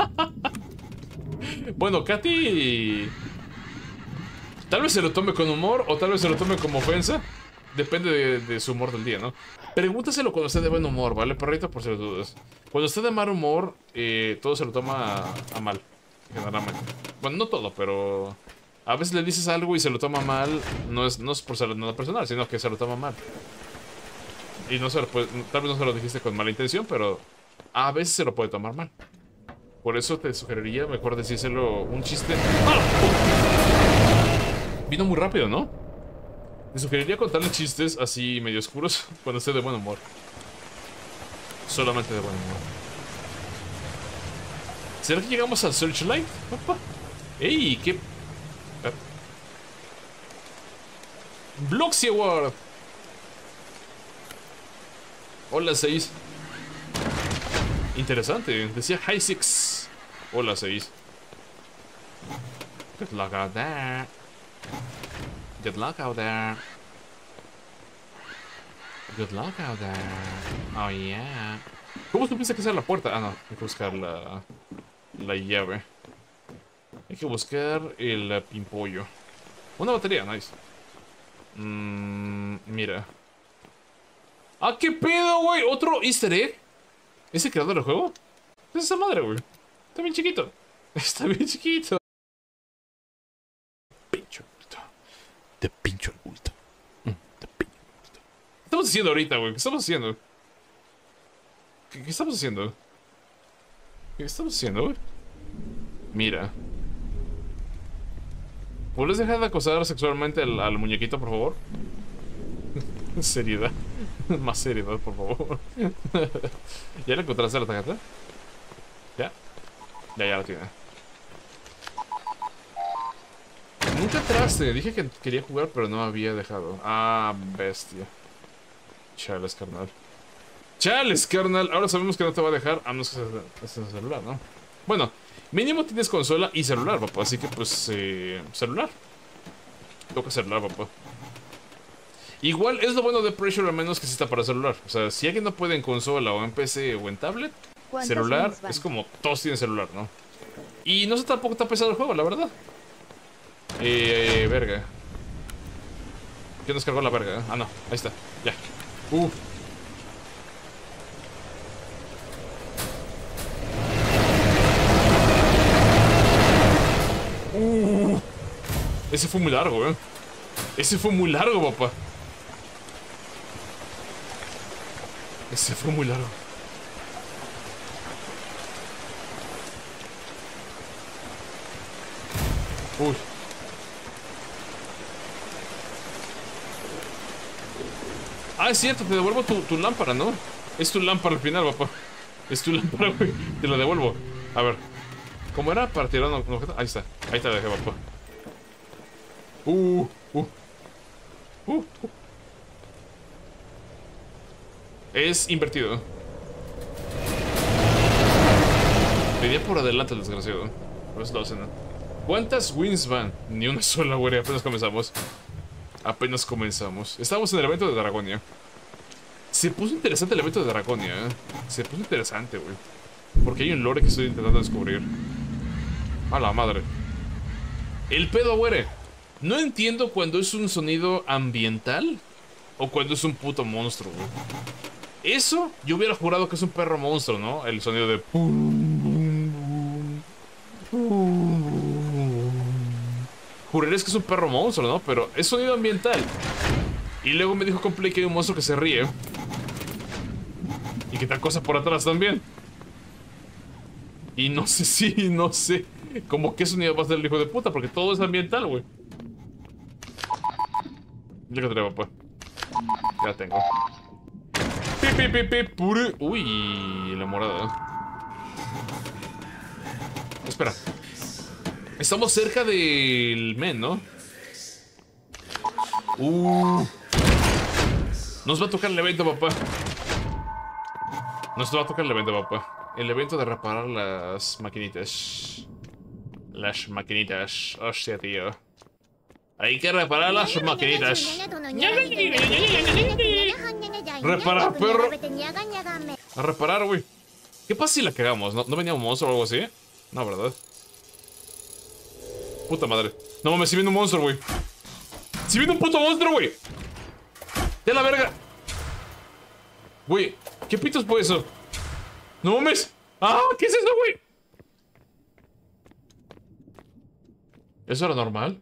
Bueno, Katy... Tal vez se lo tome con humor o tal vez se lo tome como ofensa. Depende de, de su humor del día, ¿no? Pregúntaselo cuando esté de buen humor, ¿vale, perrito? Por si las dudas. Cuando esté de mal humor, eh, todo se lo toma a, a mal, generalmente. Bueno, no todo, pero... A veces le dices algo y se lo toma mal. No es, no es por ser nada personal, sino que se lo toma mal. Y no se lo puede, tal vez no se lo dijiste con mala intención, pero... A veces se lo puede tomar mal. Por eso te sugeriría mejor decírselo un chiste... ¡Ah! Vino muy rápido, ¿no? Te sugeriría contarle chistes así medio oscuros cuando esté de buen humor. Solamente de buen humor. ¿Será que llegamos al Searchlight? Opa. ¡Ey! ¿Qué...? Bloxy Award. Hola, seis. Interesante. Decía High Six. Hola, seis. Good luck out there. Good luck out there. Good luck out there. Oh, yeah. ¿Cómo supiste que esa es la puerta? Ah, no. Hay que buscar la... La llave. Hay que buscar el pimpollo. Una batería, nice. Mmm... Mira. ¡Ah, qué pedo, güey! ¿Otro easter egg? ¿Es el creador del juego? ¿Qué es esa madre, güey? Está bien chiquito. Está bien chiquito. Pincho el bulto. Te pincho el bulto. Te pincho el bulto. ¿Qué estamos haciendo ahorita, güey? ¿Qué estamos haciendo? ¿Qué, qué estamos haciendo? ¿Qué estamos haciendo, güey? Mira. ¿Puedes dejar de acosar sexualmente al, al muñequito, por favor? Seriedad. Más seriedad, por favor. ¿Ya le encontraste la tarjeta? ¿Ya? Ya, ya la tiene. Nunca entraste. Dije que quería jugar, pero no había dejado. Ah, bestia. Chales, carnal. Chales, carnal. Ahora sabemos que no te va a dejar, a menos que estés en celular, ¿no? Bueno, mínimo tienes consola y celular, papá. Así que, pues, eh, celular. Toca celular, papá. Igual es lo bueno de Pressure, al menos que sí está para celular. O sea, si alguien no puede en consola o en P C o en tablet, celular es como todos tienen celular, ¿no? Y no sé tampoco tan pesado el juego, la verdad. Eh, eh verga. ¿Quién nos cargó la verga? Ah, no, ahí está, ya. Uh. Uh. Ese fue muy largo, eh. Ese fue muy largo, papá. Ese fue muy largo. Uy. Ah, es cierto, te devuelvo tu, tu lámpara, ¿no? Es tu lámpara al final, papá. Es tu lámpara, güey. Te la devuelvo. A ver. ¿Cómo era? Para tirar un objeto. Ahí está. Ahí te la dejé, papá. Uh, uh. Uh, uh. Es invertido. Pedía por adelante el desgraciado. Por eso lo hacen, ¿no? ¿Cuántas wins van? Ni una sola, güey. Apenas comenzamos. Apenas comenzamos. Estamos en el evento de Dragonia. Se puso interesante el evento de Dragonia, ¿eh? Se puso interesante, güey. Porque hay un lore que estoy intentando descubrir. A la madre. El pedo, güey. No entiendo cuando es un sonido ambiental o cuando es un puto monstruo, güey. Eso, yo hubiera jurado que es un perro monstruo, ¿no? El sonido de... Jurarías que es un perro monstruo, ¿no? Pero es sonido ambiental. Y luego me dijo Complay que hay un monstruo que se ríe. Y que tal cosa por atrás también. Y no sé si, no sé. Como que sonido va a ser el hijo de puta, porque todo es ambiental, güey. Ya que traigo, pues. Ya tengo. Pi, pi, pi, pi, pure. Uy, la morada. Espera. Estamos cerca del men, ¿no? Uh. Nos va a tocar el evento, papá. Nos va a tocar el evento, papá. El evento de reparar las maquinitas. Las maquinitas. Hostia, tío. Hay que reparar las maquinitas. Reparar, perro. A reparar, güey. ¿Qué pasa si la cagamos? ¿No, ¿No venía un monstruo o algo así? No, ¿verdad? Puta madre. No mames, si viene un monstruo, güey. Si viene un puto monstruo, güey. De la verga. Güey, ¿qué pitos fue eso? No mames. Ah, ¿qué es eso, güey? ¿Eso era normal?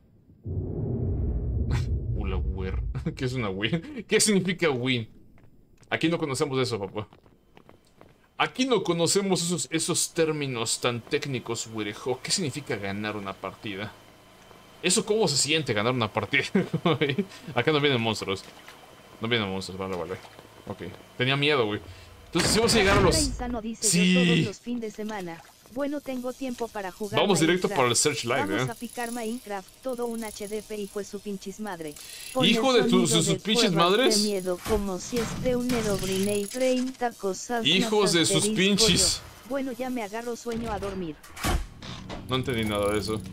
Ula, güer. ¿Qué es una win? ¿Qué significa win? Aquí no conocemos eso, papá. Aquí no conocemos esos, esos términos tan técnicos, güerejo. ¿Qué significa ganar una partida? ¿Eso cómo se siente ganar una partida? Acá no vienen monstruos. No vienen monstruos, vale, vale. Ok. Tenía miedo, güey. Entonces, si vamos a llegar a los... Sí. Todos los fines de semana. Bueno, tengo tiempo para jugar. Vamos directo Minecraft. para el Searchlight, Vamos eh. Vamos a picar Minecraft, todo un H D P, hijo de su pinches madre. Hijo de tus sus pinches madres. De miedo, como si esté un Herobrine y treinta cosas. Hijos de sus pinches. Yo. Bueno, ya me agarro sueño a dormir. No entendí nada de eso.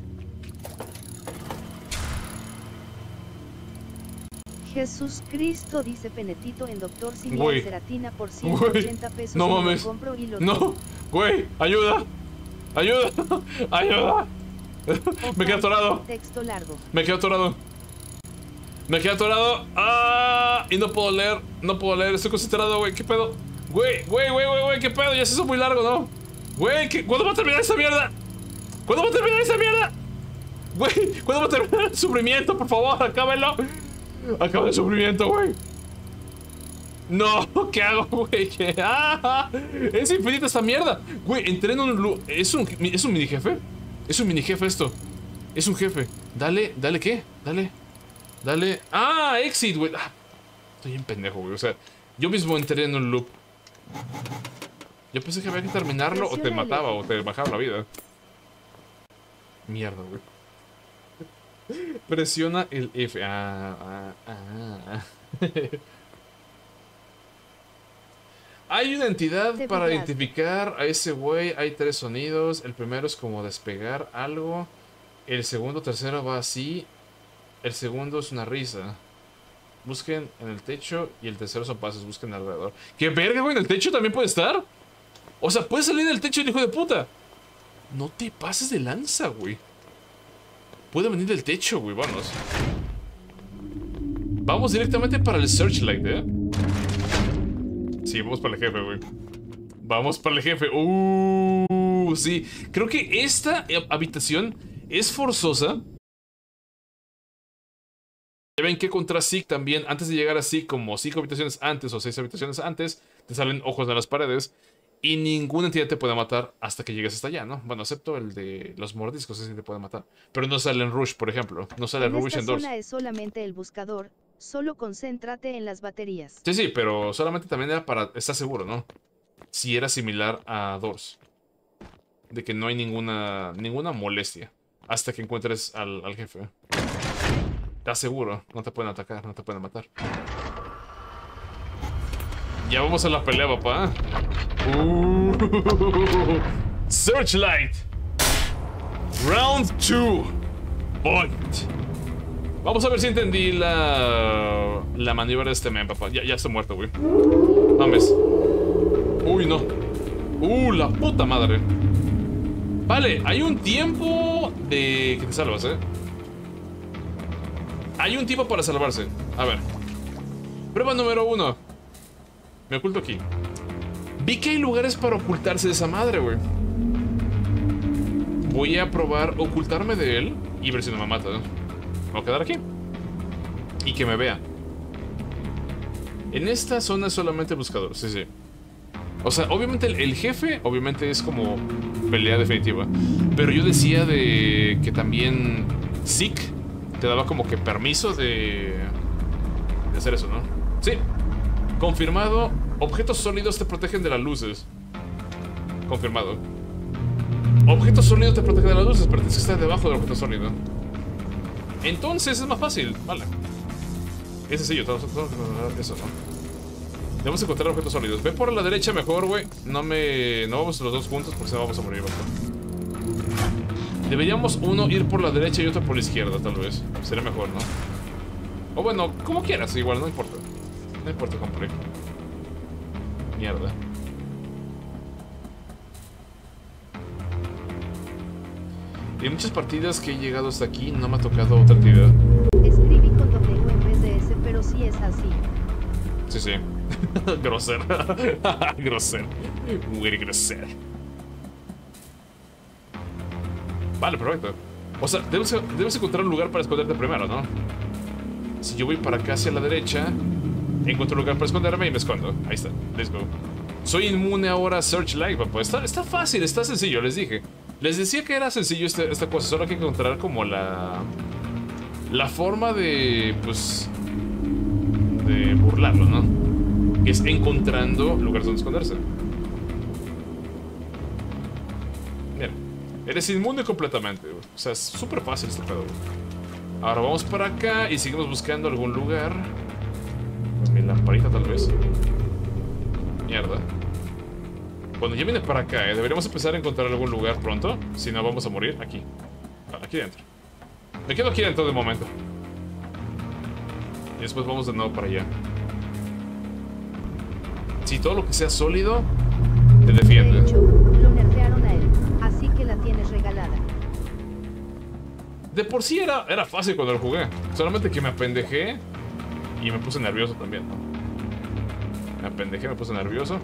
Jesús Cristo, dice Penetito en Doctor Simi Ceratina por ciento ochenta pesos. No mames. Compro y lo no, tomo. Güey, ayuda. Ayuda. Ayuda. Me quedé atorado. Texto largo. Me quedé atorado. Me quedé atorado. Ah, y no puedo leer. No puedo leer. Estoy concentrado, güey. ¿Qué pedo? Güey, güey, güey, güey, güey. ¿Qué pedo? Ya se hizo muy largo, ¿no? Güey, ¿qué? ¿Cuándo va a terminar esa mierda? ¿Cuándo va a terminar esa mierda? Güey, ¿cuándo va a terminar el sufrimiento? Por favor, acábenlo. Acaba el sufrimiento, güey. No, ¿qué hago, güey? ¡Ah! Es infinita esta mierda. Güey, entré en un... ¿Es un, ¿Es un mini jefe? Es un mini jefe esto. Es un jefe. Dale, dale, ¿qué? Dale. Dale. ¡Ah! Exit, güey. Ah, estoy bien pendejo, güey. O sea, yo mismo entré en un loop. Yo pensé que había que terminarlo o te mataba o te bajaba la vida. Mierda, güey. Presiona el F. Ah, ah, ah. Hay una entidad para identificar a ese güey. Hay tres sonidos. El primero es como despegar algo. El segundo, tercero va así. El segundo es una risa. Busquen en el techo. Y el tercero son pasos. Busquen alrededor. ¿Qué verga, güey? ¿En el techo también puede estar? O sea, puede salir del techo el hijo de puta. No te pases de lanza, güey. Puede venir del techo, güey, vamos. Vamos directamente para el Searchlight, ¿eh? Sí, vamos para el jefe, güey. Vamos para el jefe. Uh, sí. Creo que esta habitación es forzosa. Ya ven que contra Zeke también, antes de llegar a Zeke, como cinco habitaciones antes o seis habitaciones antes, te salen ojos de las paredes. Y ninguna entidad te puede matar hasta que llegues hasta allá, ¿no? Bueno, excepto el de los mordiscos, ese sí te puede matar. Pero no sale en Rush, por ejemplo. No sale en Rush en Doors. Esta zona es solamente el buscador. Solo concéntrate en las baterías. Sí, sí, pero solamente también era para estar seguro, ¿no? Si era similar a Doors. De que no hay ninguna ninguna molestia hasta que encuentres al, al jefe. ¿Estás seguro? No te pueden atacar, no te pueden matar. Ya vamos a la pelea, papá. Uh, Searchlight. Round two. Point. Vamos a ver si entendí la la maniobra de este man, papá. Ya, ya está muerto, güey. Mames. Uy, no. Uh, la puta madre. Vale, hay un tiempo de que te salvas, eh. Hay un tiempo para salvarse. A ver. Prueba número uno. Me oculto aquí. Vi que hay lugares para ocultarse de esa madre, güey. Voy a probar ocultarme de él y ver si no me mata. Me voy a quedar aquí y que me vea. En esta zona es solamente buscador, sí, sí. O sea, obviamente el, el jefe, obviamente es como pelea definitiva. Pero yo decía de que también Zeke te daba como que permiso de, de hacer eso, ¿no? Sí. Confirmado. Objetos sólidos te protegen de las luces. Confirmado. Objetos sólidos te protegen de las luces, pero tienes que estar debajo del objeto sólido. Entonces es más fácil, vale. Es sencillo, tenemos que encontrar eso, ¿no? Debemos encontrar objetos sólidos. Ve por la derecha mejor, güey. No me... No vamos los dos juntos porque si no vamos a morir, ¿verdad? Deberíamos uno ir por la derecha y otro por la izquierda, tal vez. Sería mejor, ¿no? O bueno, como quieras, igual, no importa. No importa, compré. Mierda. En muchas partidas que he llegado hasta aquí no me ha tocado otra actividad. Escribí con W en vez de S, pero sí es así. Sí, sí. Grosero. Grosero. Muy grosero. Vale, perfecto. O sea, debes, debes encontrar un lugar para esconderte primero, ¿no? Si yo voy para acá hacia la derecha, encuentro un lugar para esconderme y me escondo. Ahí está. Let's go. Soy inmune ahora a Searchlight, papá. Está, está fácil, está sencillo, les dije. Les decía que era sencillo este, esta cosa. Solo hay que encontrar como la... La forma de... Pues... De burlarlo, ¿no? Que es encontrando lugares donde esconderse. Mira. Eres inmune completamente, güey. O sea, es súper fácil este pedo, güey. Ahora vamos para acá y seguimos buscando algún lugar. Pues mi lamparita tal vez. Mierda. Cuando ya viene para acá, ¿eh? Deberíamos empezar a encontrar algún lugar pronto. Si no, vamos a morir aquí. Aquí dentro. Me quedo aquí dentro de momento. Y después vamos de nuevo para allá. Si todo lo que sea sólido te defiende. De hecho, lo nerfearon a él, así que la tienes regalada. De por sí era, era fácil cuando lo jugué. Solamente que me apendejé y me puse nervioso también, ¿no? Me apendejé, me puse nervioso.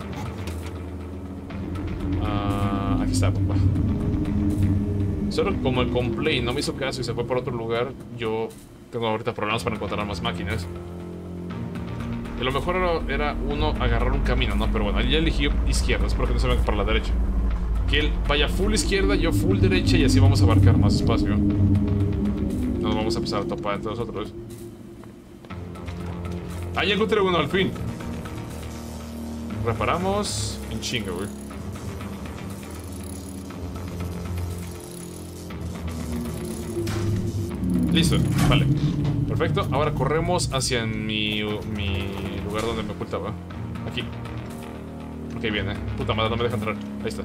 Uh, aquí está, papá. Solo que como el complay no me hizo caso y se fue por otro lugar, yo tengo ahorita problemas para encontrar más máquinas. Y lo mejor era, era uno agarrar un camino, ¿no? Pero bueno, ya elegí izquierda, espero que no se venga para la derecha. Que él vaya full izquierda, yo full derecha y así vamos a abarcar más espacio. No nos vamos a empezar a topar entre nosotros. Ah, ya encontré uno al fin. Reparamos en chinga, güey. Listo, vale. Perfecto, ahora corremos hacia mi, mi lugar donde me ocultaba. Aquí. Ok, viene. Puta madre, no me deja entrar. Ahí está.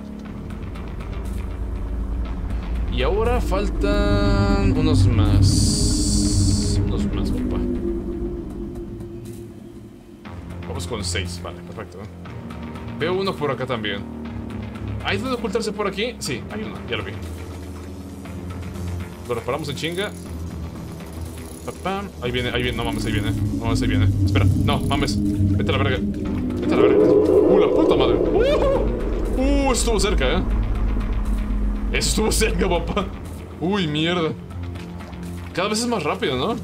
Y ahora faltan unos más. Unos más, papá. Vamos con seis, vale, perfecto. Veo uno por acá también. ¿Hay donde ocultarse por aquí? Sí, hay uno, ya lo vi. Lo reparamos en chinga. Ahí viene, ahí viene, no mames, ahí viene. No mames, ahí viene. Espera, no, mames. Vete a la verga. Vete a la verga. Uh, la puta madre. Uh, uh estuvo cerca, eh. Eso estuvo cerca, papá. Uy, mierda. Cada vez es más rápido, ¿no?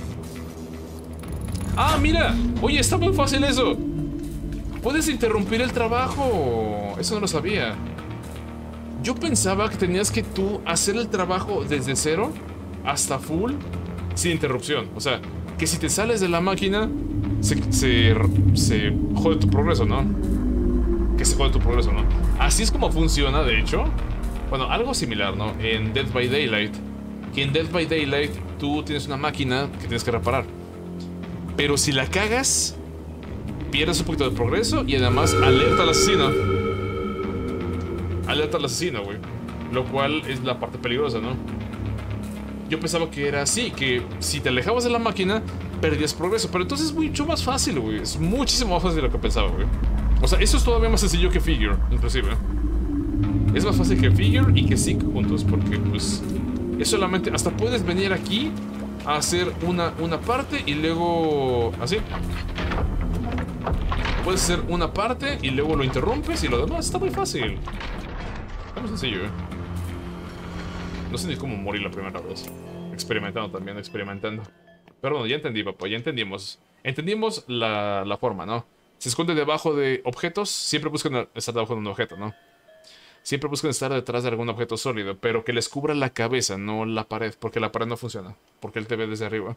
Ah, mira. Oye, está muy fácil eso. Puedes interrumpir el trabajo. Eso no lo sabía. Yo pensaba que tenías que tú hacer el trabajo desde cero hasta full sin interrupción. O sea, que si te sales de la máquina se, se, se jode tu progreso, ¿no? Que se jode tu progreso, ¿no? Así es como funciona, de hecho. Bueno, algo similar, ¿no? En Dead by Daylight. Que en Dead by Daylight tú tienes una máquina que tienes que reparar. Pero si la cagas, pierdes un poquito de progreso y además alerta al asesino. Alerta al asesino, güey. Lo cual es la parte peligrosa, ¿no? Yo pensaba que era así, que si te alejabas de la máquina, perdías progreso. Pero entonces es mucho más fácil, güey. Es muchísimo más fácil de lo que pensaba, güey. O sea, eso es todavía más sencillo que Figure, inclusive. Es más fácil que Figure y que Zeke juntos, porque pues es solamente, hasta puedes venir aquí a hacer una, una parte y luego así. Puedes hacer una parte y luego lo interrumpes y lo demás está muy fácil. Está muy sencillo, eh. No sé ni cómo morir la primera vez. Experimentando también, experimentando. Pero bueno, ya entendí, papá, ya entendimos. Entendimos la, la forma, ¿no? Se esconde debajo de objetos. Siempre buscan estar debajo de un objeto, ¿no? Siempre buscan estar detrás de algún objeto sólido, pero que les cubra la cabeza, no la pared, porque la pared no funciona, porque él te ve desde arriba.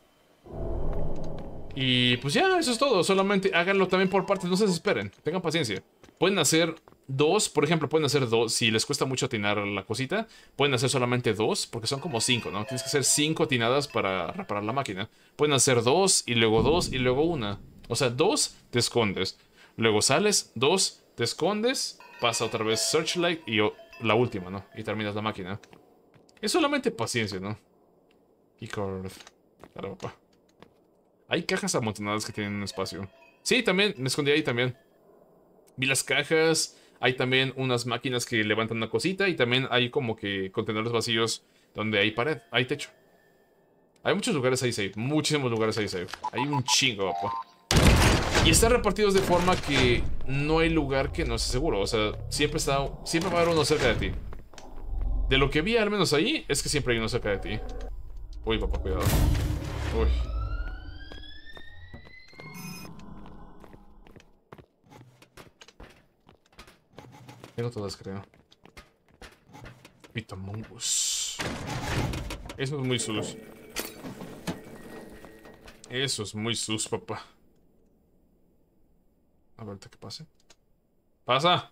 Y pues ya, eso es todo. Solamente háganlo también por partes, no se desesperen, tengan paciencia. Pueden hacer dos, por ejemplo, pueden hacer dos. Si les cuesta mucho atinar la cosita, pueden hacer solamente dos, porque son como cinco, ¿no? Tienes que hacer cinco atinadas para reparar la máquina. Pueden hacer dos, y luego dos, y luego una. O sea, dos, te escondes. Luego sales, dos, te escondes, pasa otra vez Searchlight y la última, ¿no? Y terminas la máquina. Es solamente paciencia, ¿no? Keycard. Claro, papá. Hay cajas amontonadas que tienen un espacio. Sí, también, me escondí ahí también. Vi las cajas. Hay también unas máquinas que levantan una cosita. Y también hay como que contenedores vacíos donde hay pared, hay techo. Hay muchos lugares ahí safe. Muchísimos lugares ahí safe. Hay un chingo, papá. Y están repartidos de forma que no hay lugar que no esté seguro. O sea, siempre está, siempre va a haber uno cerca de ti. De lo que vi al menos ahí, es que siempre hay uno cerca de ti. Uy, papá, cuidado. Uy. Tengo todas, creo. Pitamongus. Eso es muy sus. Eso es muy sus, papá. A ver, ¿qué pase? ¡Pasa!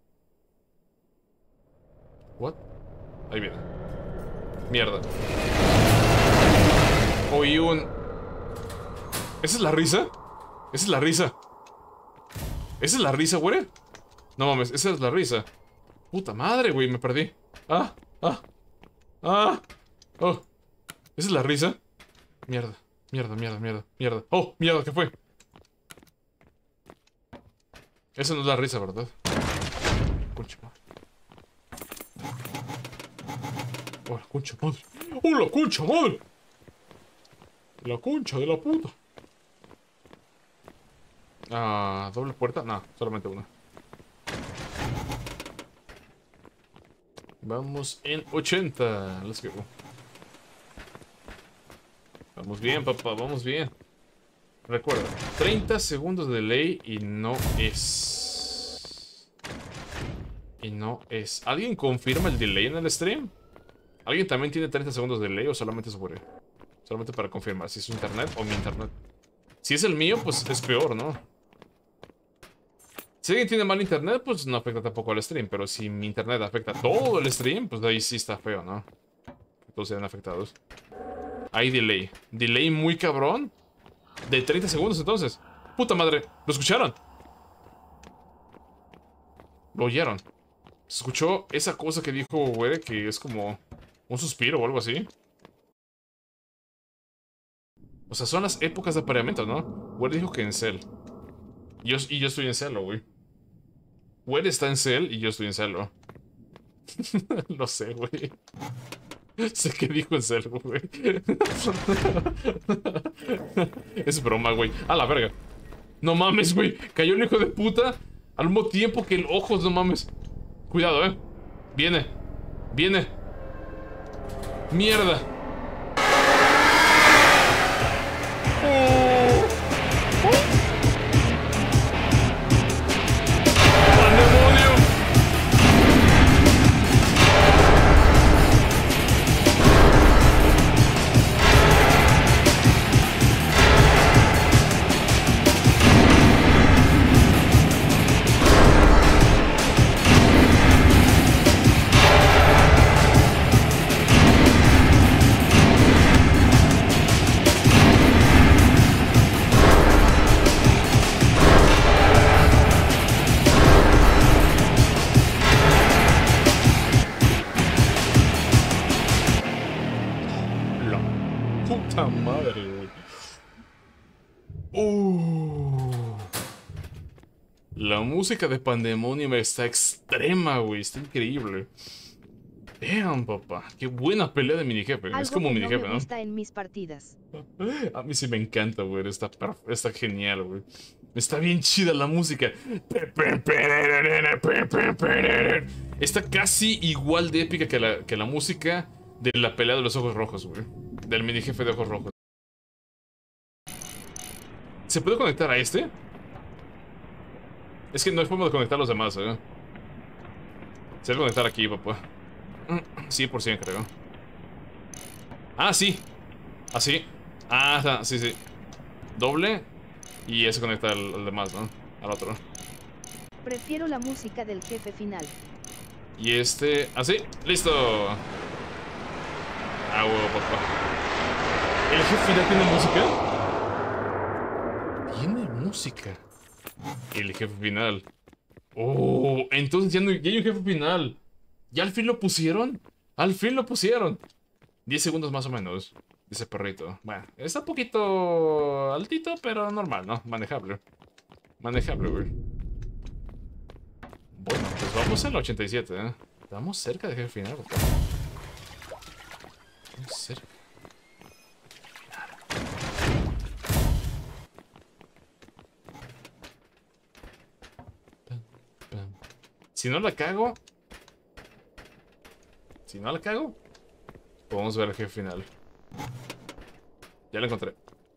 ¿What? Ahí viene. Mierda. Oí un... ¿Esa es la risa? ¿Esa es la risa? ¿Esa es la risa, güey? No mames, esa es la risa. Puta madre, güey, me perdí. Ah, ah, ah. Oh, ¿esa es la risa? Mierda, mierda, mierda, mierda, mierda. Oh, mierda, ¿qué fue? Esa no es la risa, ¿verdad? Concha madre. Oh, la concha madre. Oh, la concha madre. La concha de la puta. Ah, doble puerta. No, solamente una. Vamos en ochenta. Let's go. Vamos bien, papá, vamos bien. Recuerda, treinta segundos de delay y no es... Y no es... ¿Alguien confirma el delay en el stream? ¿Alguien también tiene treinta segundos de delay o solamente sobre? Solamente para confirmar si es su internet o mi internet. Si es el mío, pues es peor, ¿no? Si alguien tiene mal internet, pues no afecta tampoco al stream. Pero si mi internet afecta todo el stream, pues de ahí sí está feo, ¿no? Todos sean afectados. Hay delay. Delay muy cabrón. De treinta segundos entonces. Puta madre. ¿Lo escucharon? Lo oyeron. ¿Se escuchó esa cosa que dijo güey? Que es como un suspiro o algo así. O sea, son las épocas de apareamiento, ¿no? Güey dijo que en Cell. Yo, y yo estoy en Celo, güey. Güey está en Cell y yo estoy en Celo. Lo sé, güey. Sé que dijo en Cell, güey. Es broma, güey. A la verga. No mames, güey. Cayó el hijo de puta al mismo tiempo que el ojos, no mames. Cuidado, eh. Viene. Viene. Mierda. Oh. Oh. La música de Pandemonium está extrema, güey. Está increíble. Damn, papá. Qué buena pelea de minijefe. Algo es como un minijefe, no me ¿no? gusta en mis partidas. A mí sí me encanta, güey. Está, está genial, güey. Está bien chida la música. Está casi igual de épica que la, que la música de la pelea de los ojos rojos, güey. Del minijefe de ojos rojos. ¿Se puede conectar a este? Es que no es forma de conectar a los demás, eh. Se debe conectar aquí, papá. cien por ciento creo. Ah, sí. Así. Ah, sí, sí. Doble. Y ese conecta al, al demás, ¿no? Al otro. Prefiero la música del jefe final. Y este... Así. ¡Listo! Ah, huevo, papá. ¿El jefe final tiene música? Tiene música. El jefe final. Oh, entonces ya, no, ya hay un jefe final. ¿Ya al fin lo pusieron? Al fin lo pusieron. diez segundos más o menos. Dice perrito. Bueno, está un poquito altito, pero normal, ¿no? Manejable. Manejable, güey. Bueno, pues vamos al ochenta y siete, ¿eh? Estamos cerca del jefe final, papá. Estamos cerca. Si no la cago... Si no la cago... Podemos ver el jefe final. Ya lo encontré.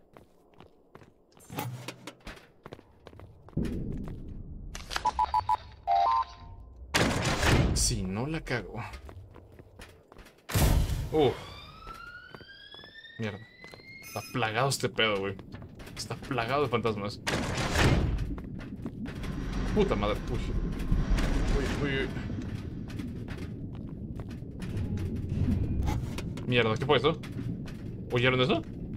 Si no la cago... Uh. Mierda. Está plagado este pedo, güey. Está plagado de fantasmas. Puta madre. Uy. Uy, uy, uy. Mierda, ¿qué fue eso? ¿Oyeron eso?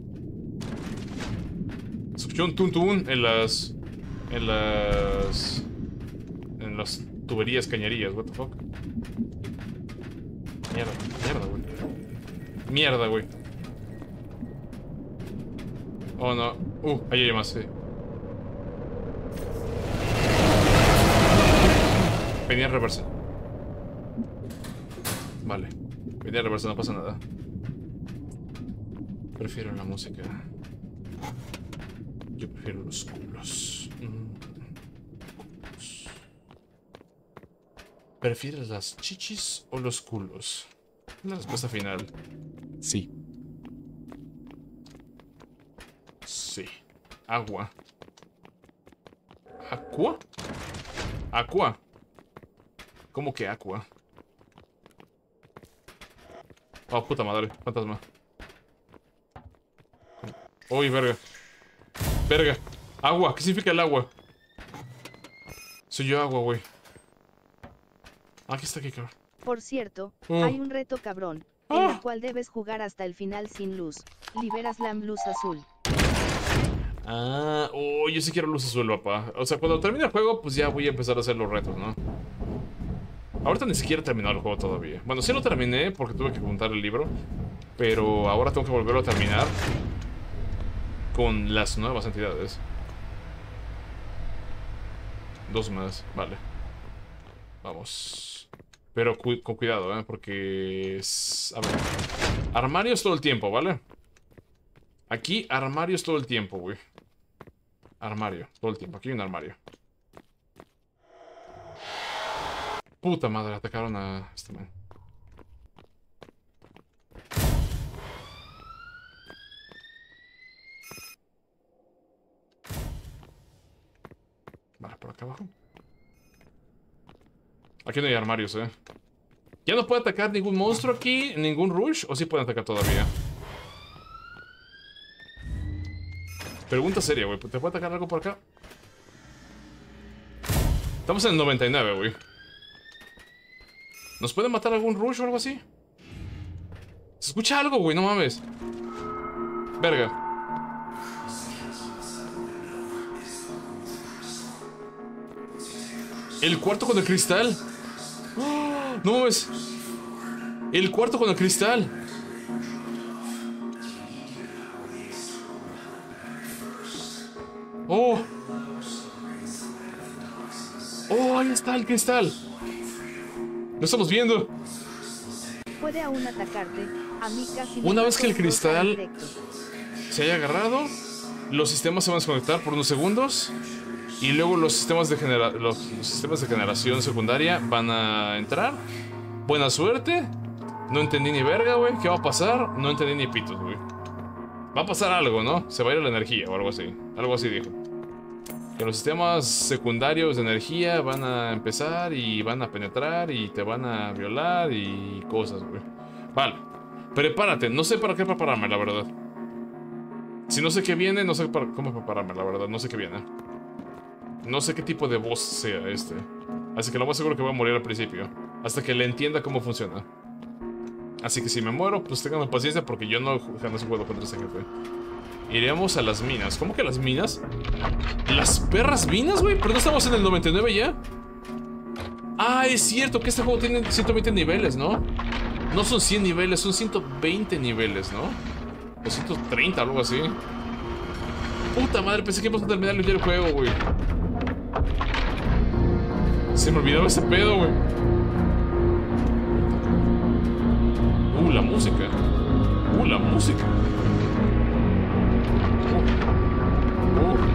Escuché un tun tun en las... En las... En las tuberías, cañerías, what the fuck. Mierda, mierda, güey. Mierda, güey. Oh, no. Uh, ahí hay más, sí. Venía en reversa. Vale. Venía en reversa, no pasa nada. Prefiero la música. Yo prefiero los culos. Mm. ¿Prefieres las chichis o los culos? La respuesta final. Sí. Sí. Agua. ¿Aqua? ¿Aqua? ¿Cómo que aqua? Oh, puta madre, fantasma. Uy, verga. Verga. Agua, ¿qué significa el agua? Soy yo agua, güey. Aquí está, aquí, cabrón. Por cierto, oh. hay un reto cabrón, en ah. el cual debes jugar hasta el final sin luz. Liberas la luz azul. Ah, oh, yo sí quiero luz azul, papá. O sea, cuando termine el juego, pues ya voy a empezar a hacer los retos, ¿no? Ahorita ni siquiera he terminado el juego todavía. Bueno, sí lo terminé porque tuve que juntar el libro. Pero ahora tengo que volverlo a terminar con las nuevas entidades. Dos más, vale. Vamos. Pero cu con cuidado, ¿eh? Porque... Es... A ver. Armarios todo el tiempo, ¿vale? Aquí, armarios todo el tiempo, güey. Armario, todo el tiempo. Aquí hay un armario. Puta madre, atacaron a este man. Vale, por acá abajo. Aquí no hay armarios, eh. Ya no puede atacar ningún monstruo aquí, ningún rush, o sí pueden atacar todavía. Pregunta seria, güey. ¿Te puede atacar algo por acá? Estamos en el noventa y nueve, güey. ¿Nos puede matar algún rush o algo así? Se escucha algo, güey, no mames. Verga. El cuarto con el cristal. ¡Oh! No mames. El cuarto con el cristal. Oh. Oh, ahí está el cristal. Lo estamos viendo. Puede aún atacarte. A mí casi Una vez que el cristal se haya agarrado, los sistemas se van a desconectar por unos segundos. Y luego los sistemas de genera los, los sistemas de generación secundaria van a entrar. Buena suerte. No entendí ni verga, güey. ¿Qué va a pasar? No entendí ni pitos, güey. Va a pasar algo, ¿no? Se va a ir la energía o algo así. Algo así dijo. Que los sistemas secundarios de energía van a empezar y van a penetrar y te van a violar y cosas, güey. Vale. Prepárate. No sé para qué prepararme, la verdad. Si no sé qué viene, no sé para cómo prepararme, la verdad. No sé qué viene. No sé qué tipo de boss sea este. Así que lo más seguro que voy a morir al principio. Hasta que le entienda cómo funciona. Así que si me muero, pues tengan paciencia porque yo no jamás juego contra ese jefe. Iremos a las minas. ¿Cómo que las minas? ¿Las perras minas, güey? ¿Pero no estamos en el noventa y nueve ya? Ah, es cierto que este juego tiene ciento veinte niveles, ¿no? No son cien niveles, son ciento veinte niveles, ¿no? O ciento treinta, algo así. Puta madre, pensé que íbamos a terminar el juego, güey. Se me olvidaba ese pedo, güey. Uh, la música. Uh, la música. Uh. Uh.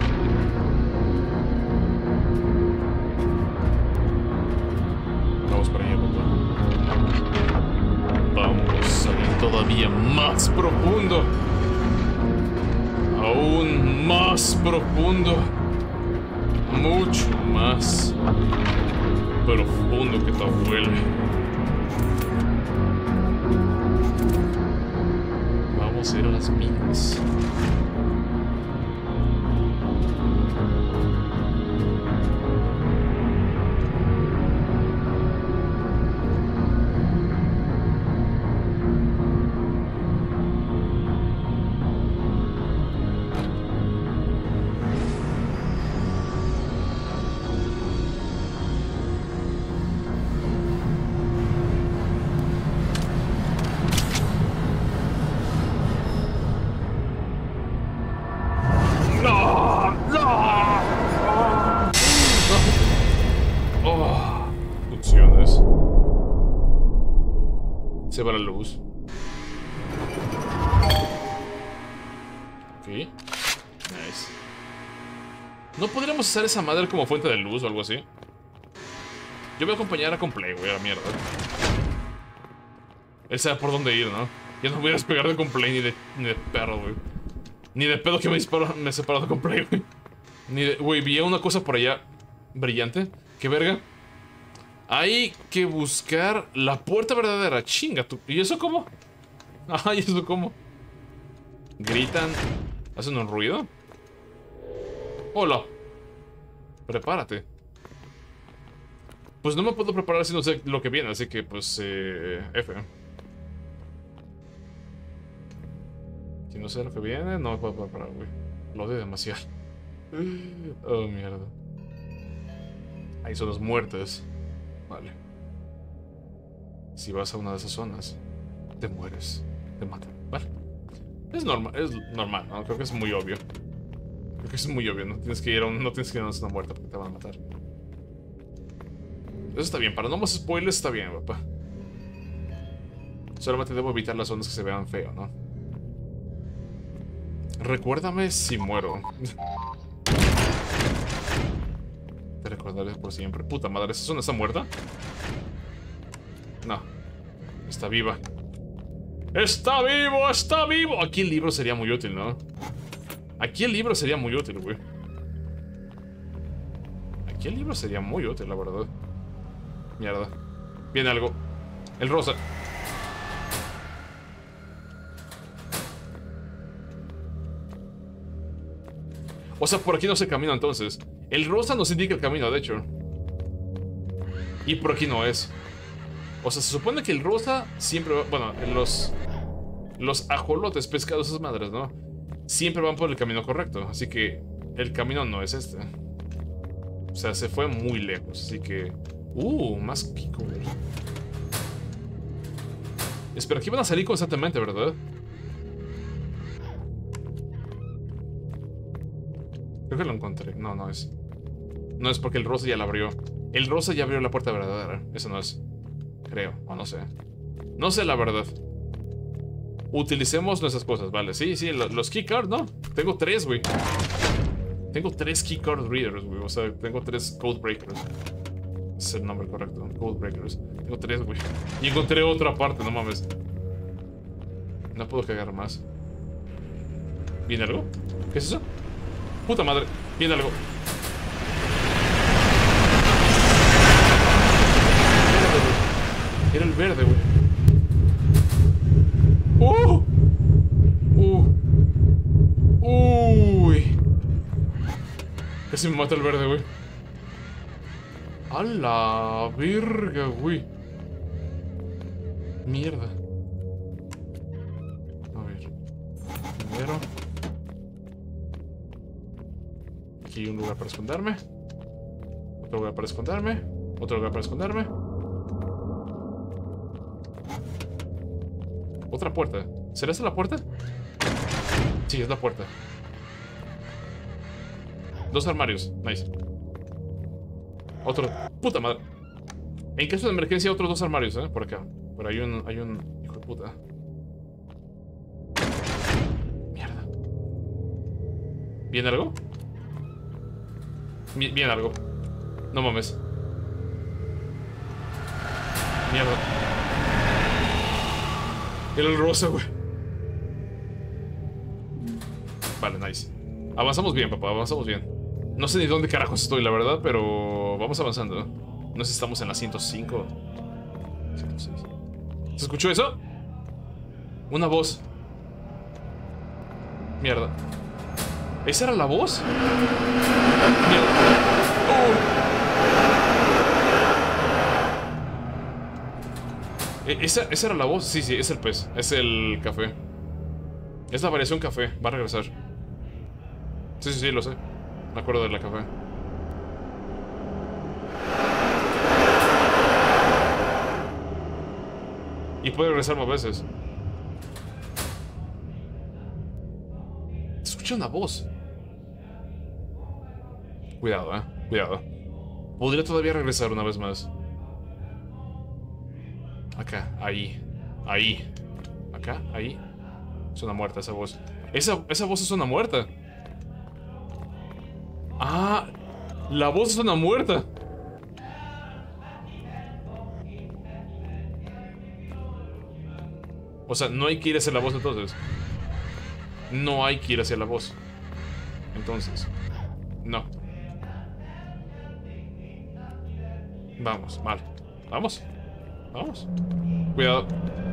Vamos para allá, papá. Vamos a ir todavía más profundo. Aún más profundo. Mucho más profundo que tu abuela. Vamos a ir a las minas. Se va la luz. Ok. Nice. ¿No podríamos usar esa madre como fuente de luz o algo así? Yo voy a acompañar a Complay, güey, a la mierda. Él sabe por dónde ir, ¿no? Yo no voy a despegar de Complay ni de, ni de perro, güey. Ni de pedo que me disparo, me he separado de Complay, güey. Ni de... Güey, vi una cosa por allá brillante. ¿Qué verga? Hay que buscar la puerta verdadera. Chinga tú. ¿Y eso cómo? Ay, ¿eso cómo? Gritan. ¿Hacen un ruido? Hola. Prepárate. Pues no me puedo preparar si no sé lo que viene. Así que pues eh, F. Si no sé lo que viene, no me puedo preparar, güey. Lo odio demasiado. Oh, mierda. Ahí son los muertos. Vale. Si vas a una de esas zonas, te mueres, te matan, ¿vale? Es normal, es normal, ¿no? Creo que es muy obvio. Creo que es muy obvio, no tienes que ir a, un, no tienes que ir a una zona muerta porque te van a matar. Eso está bien, para no más spoilers está bien, papá. Solamente debo evitar las zonas que se vean feo, ¿no? Recuérdame si muero. Te recordaré por siempre. Puta madre, ¿esa zona está muerta? No. Está viva. ¡Está vivo! ¡Está vivo! Aquí el libro sería muy útil, ¿no? Aquí el libro sería muy útil, güey. Aquí el libro sería muy útil, la verdad. Mierda. Viene algo. El rosa. O sea, por aquí no se camina entonces. El rosa nos indica el camino, de hecho. Y por aquí no es. O sea, se supone que el rosa siempre va... Bueno, los... Los ajolotes pescados, esas madres, ¿no? Siempre van por el camino correcto. Así que el camino no es este. O sea, se fue muy lejos. Así que... Uh, más Kiko. Espera, aquí van a salir constantemente, ¿verdad? Creo que lo encontré. No, no es. No es porque el rosa ya la abrió. El rosa ya abrió la puerta verdadera. Eso no es. Creo, o no sé. No sé la verdad. Utilicemos nuestras cosas, vale. Sí, sí, los keycards, ¿no? Tengo tres, güey. Tengo tres keycard readers, güey. O sea, tengo tres codebreakers. Es el nombre correcto. Codebreakers. Tengo tres, güey. Y encontré otra parte, no mames. No puedo cagar más. ¿Viene algo? ¿Qué es eso? Puta madre, viene algo. Era el verde, güey. ¡Uh! ¡Uh! ¡Uy! Casi me mata el verde, güey. ¡A la verga, güey! Mierda. A ver. Primero. Aquí hay un lugar para esconderme. Otro lugar para esconderme. Otro lugar para esconderme. Otra puerta. ¿Será esa la puerta? Sí, es la puerta. Dos armarios. Nice. Otro. Puta madre. En caso de emergencia, otros dos armarios, ¿eh? Por acá. Pero hay un... Hay un... Hijo de puta. Mierda. ¿Viene algo? Viene algo. No mames. Mierda. Era el rosa, güey. Vale, nice. Avanzamos bien, papá, avanzamos bien. No sé ni dónde carajos estoy, la verdad, pero vamos avanzando, ¿no? No sé si estamos en la ciento cinco. ciento seis. ¿Se escuchó eso? Una voz. Mierda. ¿Esa era la voz? Mierda. Oh. ¿Esa, ¿Esa era la voz? Sí, sí, es el pez. Es el café. Es la variación café. Va a regresar. Sí, sí, sí, lo sé. Me acuerdo de la café. Y puede regresar más veces. Escucha una voz. Cuidado, eh. Cuidado. Podría todavía regresar una vez más. Acá, ahí. Ahí. Acá, ahí. Suena muerta esa voz. Esa, esa voz suena muerta. Ah, la voz suena muerta. O sea, no hay que ir hacia la voz entonces. No hay que ir hacia la voz. Entonces, no. Vamos, vale. Vamos. Vamos. Cuidado.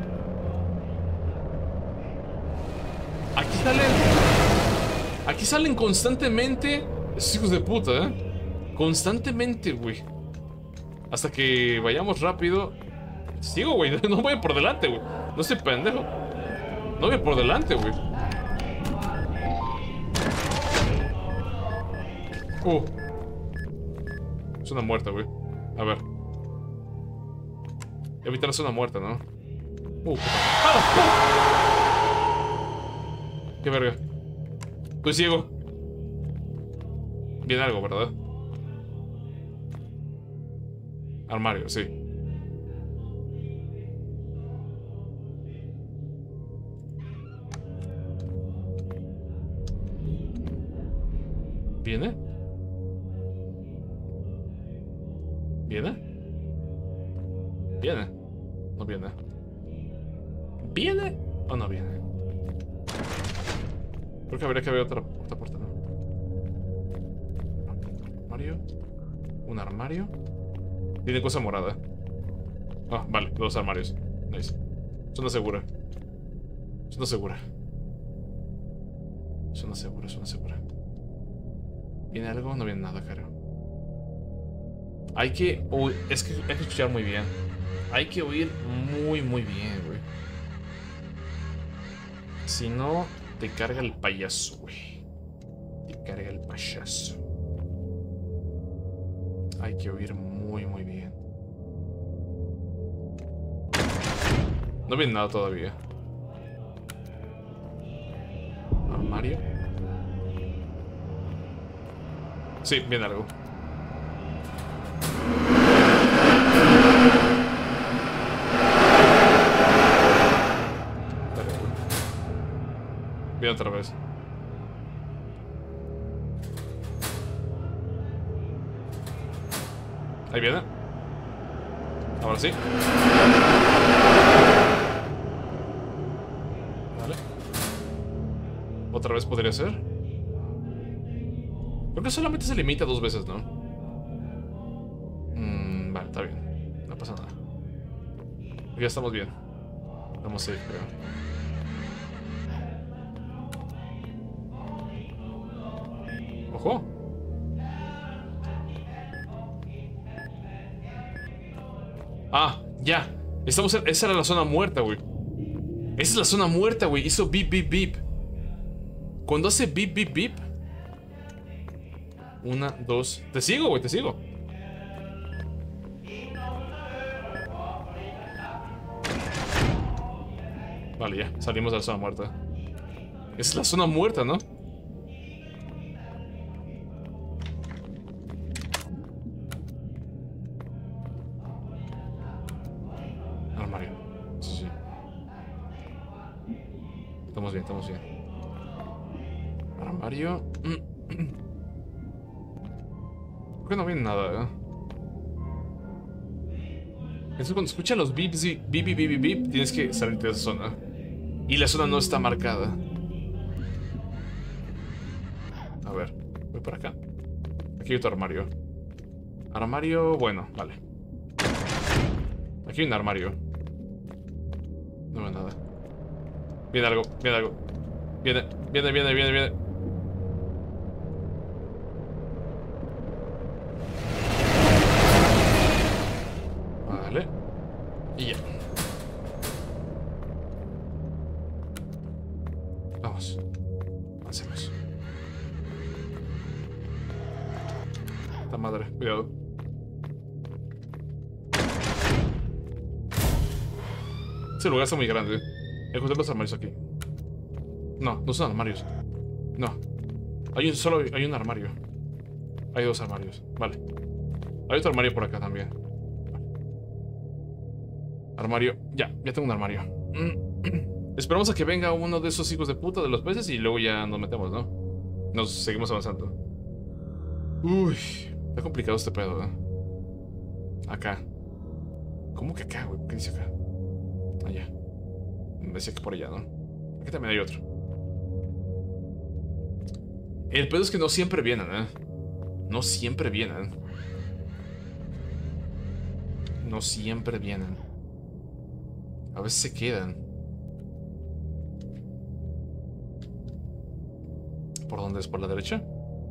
Aquí salen. Aquí salen constantemente. Esos hijos de puta, ¿eh? Constantemente, güey. Hasta que vayamos rápido. Sigo, güey. No voy por delante, güey. No estoy pendejo. No voy por delante, güey. Uh. Es una muerta, güey. A ver. Evitar es una muerta, ¿no? Uh. ¡Ah! ¡Qué verga! Estoy ciego. Viene algo, ¿verdad? Armario, sí. ¿Viene? ¿Viene? ¿Viene? No viene. ¿Viene o no viene? Creo que habría que haber otra, otra puerta, ¿no? Armario. Un armario. Tiene cosa morada. Ah, vale, dos armarios. Nice. Suena segura. Suena segura. Suena segura, suena segura. ¿Viene algo? No viene nada, creo. Hay que... Uy, es que hay que escuchar muy bien. Hay que oír muy, muy bien, güey. Si no, te carga el payaso, güey. Te carga el payaso. Hay que oír muy, muy bien. No viene nada todavía. Armario. Sí, viene algo. Viene otra vez. Ahí viene. Ahora sí. Vale. Otra vez podría ser. Creo que solamente se limita dos veces, ¿no? Mm, vale, está bien. No pasa nada. Ya estamos bien. Vamos a ir, creo. ¡Ojo! Ah, ya. Estamos en... Esa era la zona muerta, güey. Esa es la zona muerta, güey. Hizo beep, beep, beep. Cuando hace beep, beep, beep. Una, dos. Te sigo, güey, te sigo. Vale, ya. Salimos de la zona muerta. Esa es la zona muerta, ¿no? Armario. Sí, sí. Estamos bien, estamos bien. Armario. ¿Por qué no viene nada, eh? Entonces cuando escuchas los beeps y beep, beep, beep, beep, tienes que salir de esa zona. Y la zona no está marcada. A ver, voy por acá. Aquí hay otro armario. Armario, bueno, vale. Aquí hay un armario. No veo nada. Viene algo, viene algo. Viene, viene, viene, viene, viene. Vale. Y ya. Vamos. Avancemos. Esta madre, cuidado. Ese lugar está muy grande. Encontré los armarios aquí. No, no son armarios. No. Hay un solo. Hay un armario. Hay dos armarios. Vale. Hay otro armario por acá también. Vale. Armario. Ya, ya tengo un armario. Esperamos a que venga uno de esos hijos de puta de los peces y luego ya nos metemos, ¿no? Nos seguimos avanzando. Uy, está complicado este pedo, ¿eh? Acá. ¿Cómo que acá, güey? ¿Qué dice acá? Allá. Me decía que por allá, ¿no? Aquí también hay otro. El pedo es que no siempre vienen, ¿eh? No siempre vienen. No siempre vienen. A veces se quedan. ¿Por dónde es? ¿Por la derecha?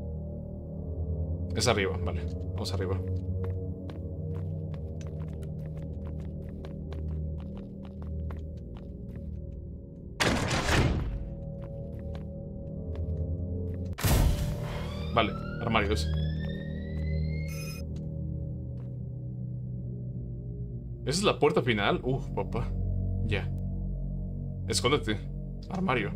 Es arriba, vale. Vamos arriba. Vale, armarios. ¿Esa es la puerta final? Uf, papá. Ya. Escóndete. Armario.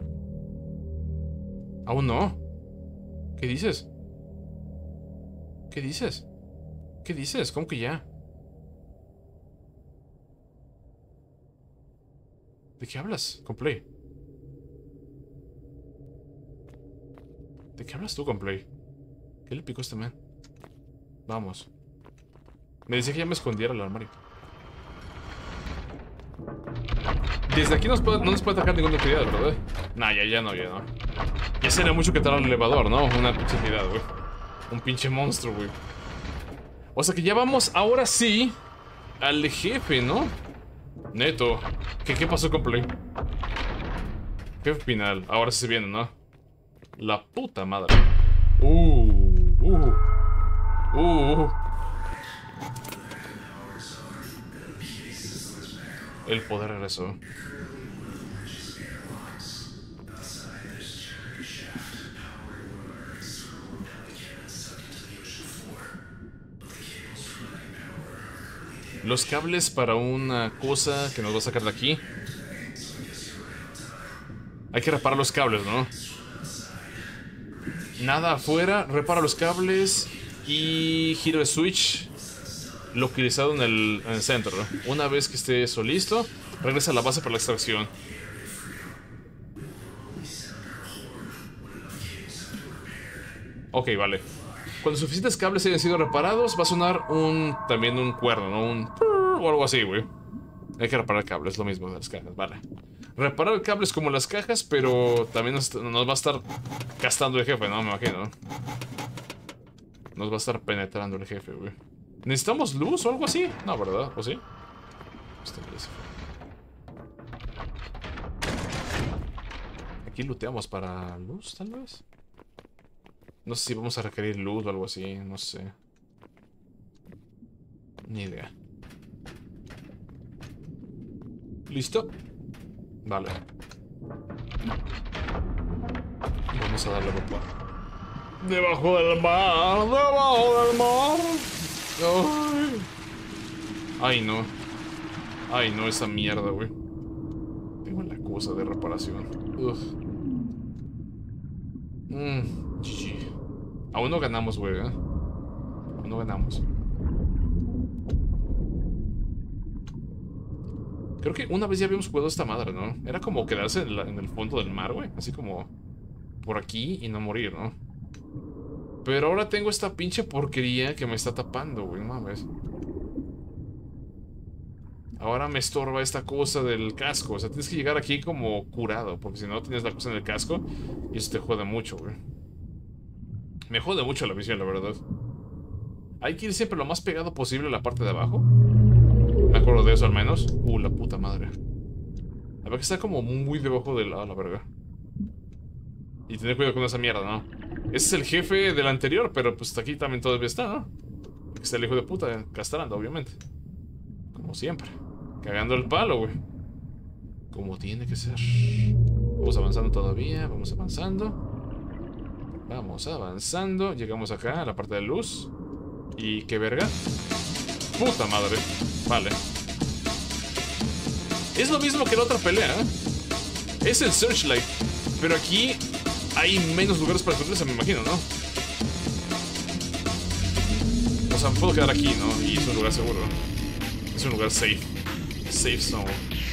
Aún no. ¿Qué dices? ¿Qué dices? ¿Qué dices? ¿Cómo que ya? ¿De qué hablas? Complay. ¿De qué hablas tú, Complay? ¿Qué le picó a este man? Vamos. Me decía que ya me escondiera el armario. Desde aquí nos puede, no nos puede atacar ninguna entidad, ¿verdad? Nah, ya, ya no, ya no. Ya sería mucho que entrar al elevador, ¿no? Una pinche entidad, güey. Un pinche monstruo, güey. O sea que ya vamos, ahora sí, al jefe, ¿no? Neto. ¿Qué, qué pasó, Complay? Jefe final. Ahora sí se viene, ¿no? La puta madre. Uh, uh. Uh. El poder regresó. Los cables para una cosa que nos va a sacar de aquí. Hay que reparar los cables, ¿no? Nada afuera, repara los cables y giro el switch localizado en el, en el centro. Una vez que esté eso listo, regresa a la base para la extracción. Ok, vale. Cuando suficientes cables hayan sido reparados, va a sonar un también un cuerno, ¿no? Un o algo así, güey. Hay que reparar cables, lo mismo de las cajas, vale. reparar cables como las cajas, pero también nos, nos va a estar gastando el jefe, ¿no? Me imagino, ¿no? Nos va a estar penetrando el jefe, güey. ¿Necesitamos luz o algo así? No, ¿verdad? ¿O sí? Este ya se fue. Aquí looteamos para luz, tal vez. No sé si vamos a requerir luz o algo así, no sé. Ni idea. ¿Listo? Vale. Vamos a darle papá. Debajo del mar, debajo del mar. Ay. Ay, no. Ay, no, esa mierda, güey. Tengo la cosa de reparación. Ugh. Mmm, G G. Aún no ganamos, güey, ¿eh? Aún no ganamos. Creo que una vez ya habíamos jugado esta madre, ¿no? Era como quedarse en, la, en el fondo del mar, güey. Así como por aquí y no morir, ¿no? Pero ahora tengo esta pinche porquería que me está tapando, güey. No mames. Ahora me estorba esta cosa del casco. O sea, tienes que llegar aquí como curado. Porque si no, tienes la cosa en el casco y eso te jode mucho, güey. Me jode mucho la visión, la verdad. Hay que ir siempre lo más pegado posible a la parte de abajo. Me acuerdo de eso al menos. Uh, la puta madre. A ver que está como muy debajo de la, la verga. Y tener cuidado con esa mierda, ¿no? Ese es el jefe del anterior, pero pues aquí también todavía está, ¿no? Aquí está el hijo de puta castrando, obviamente. Como siempre. Cagando el palo, güey. Como tiene que ser. Vamos avanzando todavía, vamos avanzando. Vamos avanzando. Llegamos acá a la parte de luz. ¿Y qué verga? Puta madre. Vale. Es lo mismo que la otra pelea, ¿eh? Es el Searchlight. Pero aquí hay menos lugares para esconderse, me imagino, ¿no? O sea, me puedo quedar aquí, ¿no? Y es un lugar seguro. Es un lugar safe. Safe zone.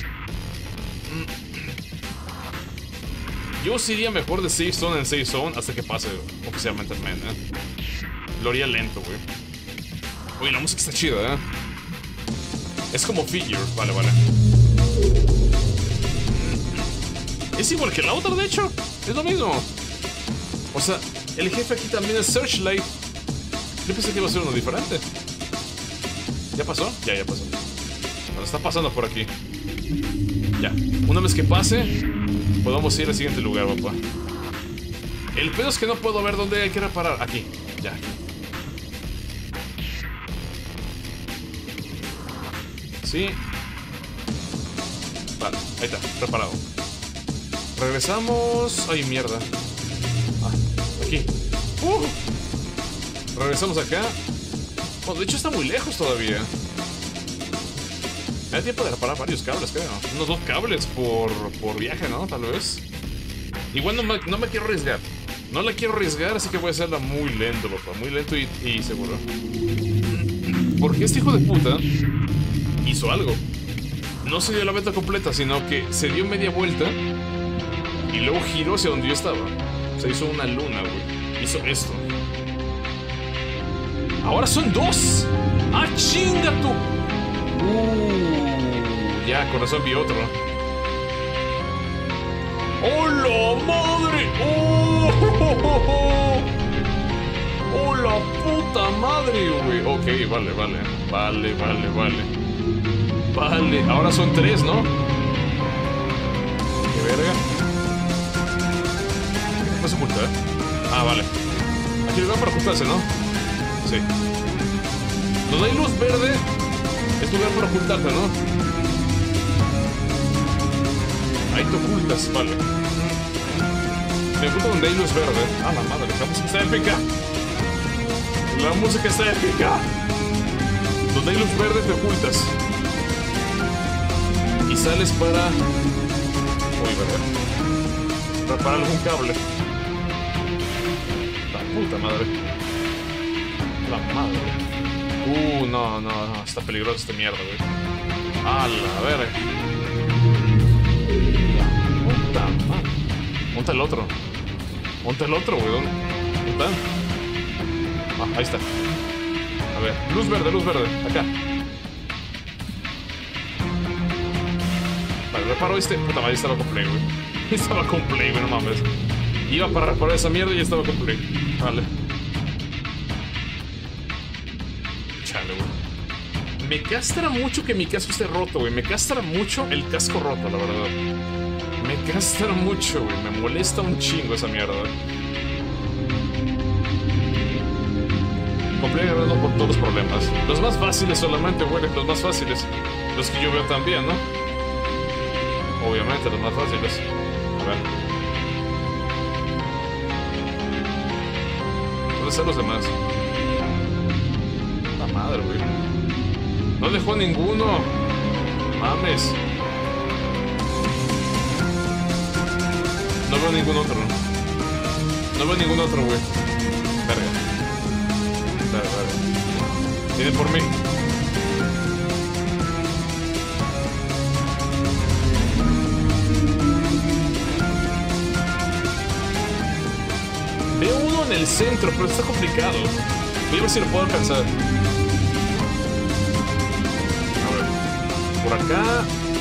Yo sí iría mejor de safe zone en safe zone hasta que pase oficialmente el men, ¿eh? Lo haría lento, güey. Uy, la música está chida, ¿eh? Es como Figure, vale, vale. Es igual que la otra, de hecho. Es lo mismo. O sea, el jefe aquí también es Searchlight. Yo pensé que iba a ser uno diferente. ¿Ya pasó? Ya, ya pasó. Bueno, está pasando por aquí. Ya. Una vez que pase, podemos ir al siguiente lugar, papá. El pedo es que no puedo ver dónde hay que reparar. Aquí. Ya. Sí. Vale, ahí está, reparado. Regresamos. Ay, mierda. Ah, aquí. Uh. Regresamos acá. Oh, de hecho está muy lejos todavía. Me da tiempo de reparar varios cables, creo. Unos dos cables por, por viaje, ¿no? Tal vez. Igual no me, no me quiero arriesgar. No la quiero arriesgar, así que voy a hacerla muy lento, papá. Muy lento y, y seguro. Porque este hijo de puta hizo algo. No se dio la vuelta completa, sino que se dio media vuelta y luego giró hacia donde yo estaba. Se hizo una luna, güey. Hizo esto. Ahora son dos. ¡Ah, chinga tú! Uh, ya, con razón vi otro. ¡Oh, la madre! ¡Oh, oh, oh, oh! ¡Oh, la puta madre, güey! Ok, vale, vale. Vale, vale, vale. Vale, ahora son tres, ¿no? ¡Qué verga! ¿Qué puedes ocultar? Ah, vale. Aquí le dan para ocultarse, ¿no? Sí. Donde hay luz verde es lugar para ocultarte, ¿no? Ahí te ocultas, vale. Me oculto donde hay luz verde. Ah, la madre, la música está épica. La música está épica. Donde hay luz verde te ocultas. Y sales para... Uy, verdad. Reparar algún cable. La puta madre. La madre. Uh, no, no, no. Está peligroso esta mierda, güey. A la verga. La puta madre. Monta el otro. Monta el otro, güey. ¿Dónde está? Ah, ahí está. A ver. Luz verde, luz verde. Acá. Vale, reparo este. Puta madre, estaba con play, güey. Estaba con play, güey, no mames. Iba para reparar esa mierda y estaba con play. Vale. Chale, güey. Me castra mucho que mi casco esté roto, güey. Me castra mucho el casco roto, la verdad. Me castra mucho, güey. Me molesta un chingo esa mierda. Compré ganando por todos los problemas. Los más fáciles solamente, güey. Los más fáciles. Los que yo veo también, ¿no? Obviamente, los más fáciles. A ver. ¿Dónde están los demás? La madre, güey. No dejó ninguno. Mames. No veo ningún otro. No veo ningún otro, güey. Verga. Verga, verga. Viene por mí. Veo uno en el centro, pero está complicado. Voy a ver si lo puedo alcanzar. A ver. Por acá.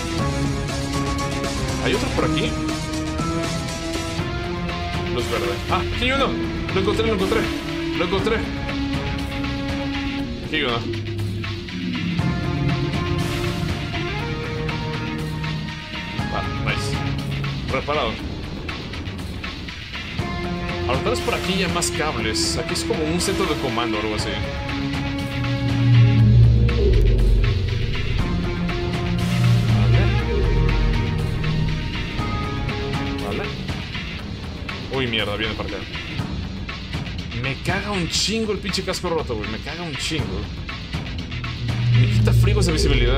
¿Hay otro por aquí? Luz verde. Ah, aquí hay uno. Lo encontré, lo encontré. Lo encontré. Aquí hay uno. Ah, nice. Reparado. Ahora tal vez por aquí ya más cables. Aquí es como un centro de comando o algo así. Uy, mierda, viene para acá. Me caga un chingo el pinche casco roto, güey. Me caga un chingo. Me quita frigos de visibilidad.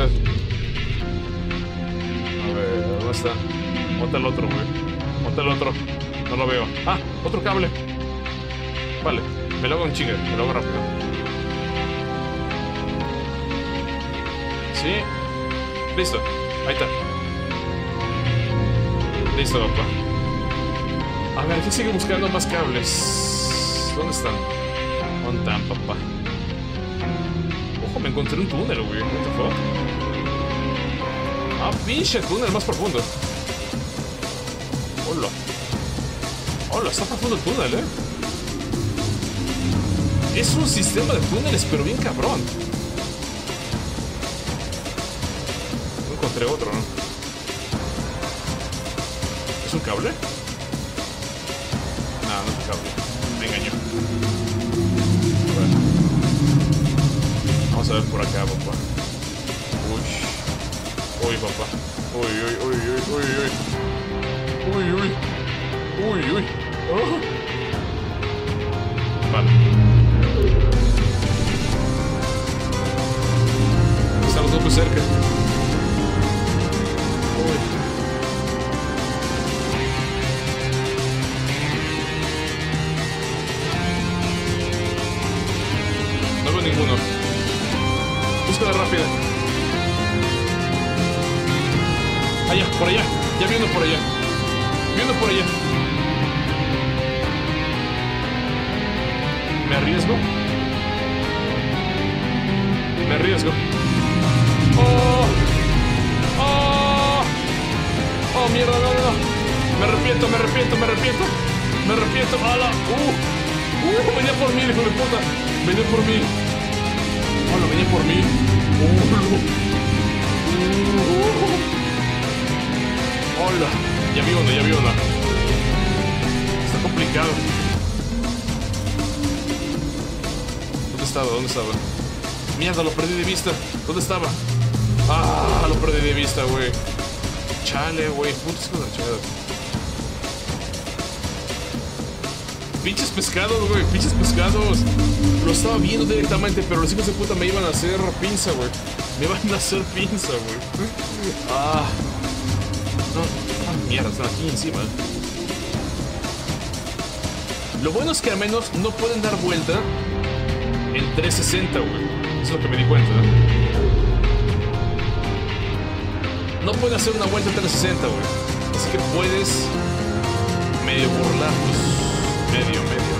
A ver, ¿dónde está? ¿Dónde está el otro, güey? ¿Dónde está el otro? No lo veo. Ah, otro cable. Vale, me lo hago un chingo. Me lo hago rápido. Sí. Listo. Ahí está. Listo, papá. A ver, aquí sigue buscando más cables. ¿Dónde están? ¿Dónde están, papá? Ojo, me encontré un túnel, güey. What the fuck? Ah, pinche túnel más profundo. Hola. Hola, está profundo el túnel, eh. Es un sistema de túneles, pero bien cabrón. No encontré otro, ¿no? ¿Es un cable? No, no es cable. Me engañó. A ver. Vamos a ver por acá, papá. Uy. Uy, papá. Uy, uy, uy, uy, uy, uy. Uy, uy. Uy, uy. Oh. Vale. Estamos muy cerca. Uy. No veo ninguno. Búsqueda rápida. Allá, por allá. Ya vi uno por allá. Vi uno por allá. ¿Me arriesgo? Me arriesgo. ¡Oh! ¡Oh! ¡Oh, mierda! No, no, no. Me arrepiento, me arrepiento, me arrepiento. Me arrepiento. ¡Hala! ¡Uh! ¡Uh! Venía por mí, hijo de puta. Venía por mí. ¡Hala! Venía por mí. ¡Uh! ¡Uh! ¡Hola! Ya vi uno, ya vi uno. Está complicado. ¿Dónde estaba? ¿Dónde estaba? Mierda, lo perdí de vista. ¿Dónde estaba? Ah, lo perdí de vista, güey. Chale, güey. Putos con la chingada. Pinches pescados, güey. Pinches pescados. Lo estaba viendo directamente, pero los hijos de puta me iban a hacer pinza, güey. Me iban a hacer pinza, güey. Ah. No. Ah, mierda, están aquí encima. Lo bueno es que al menos no pueden dar vuelta en trescientos sesenta, güey. Eso es lo que me di cuenta. No pueden hacer una vuelta en trescientos sesenta, güey. Así que puedes medio burlarlos. Medio, medio.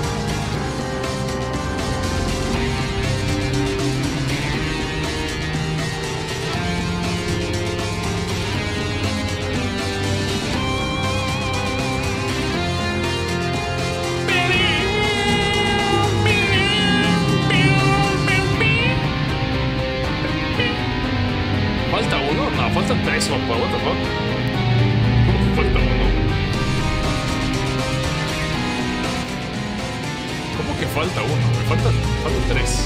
¿Falta uno? No, faltan tres, papá. What the fuck? ¿Cómo que falta uno? ¿Cómo que falta uno? Me faltan, faltan tres.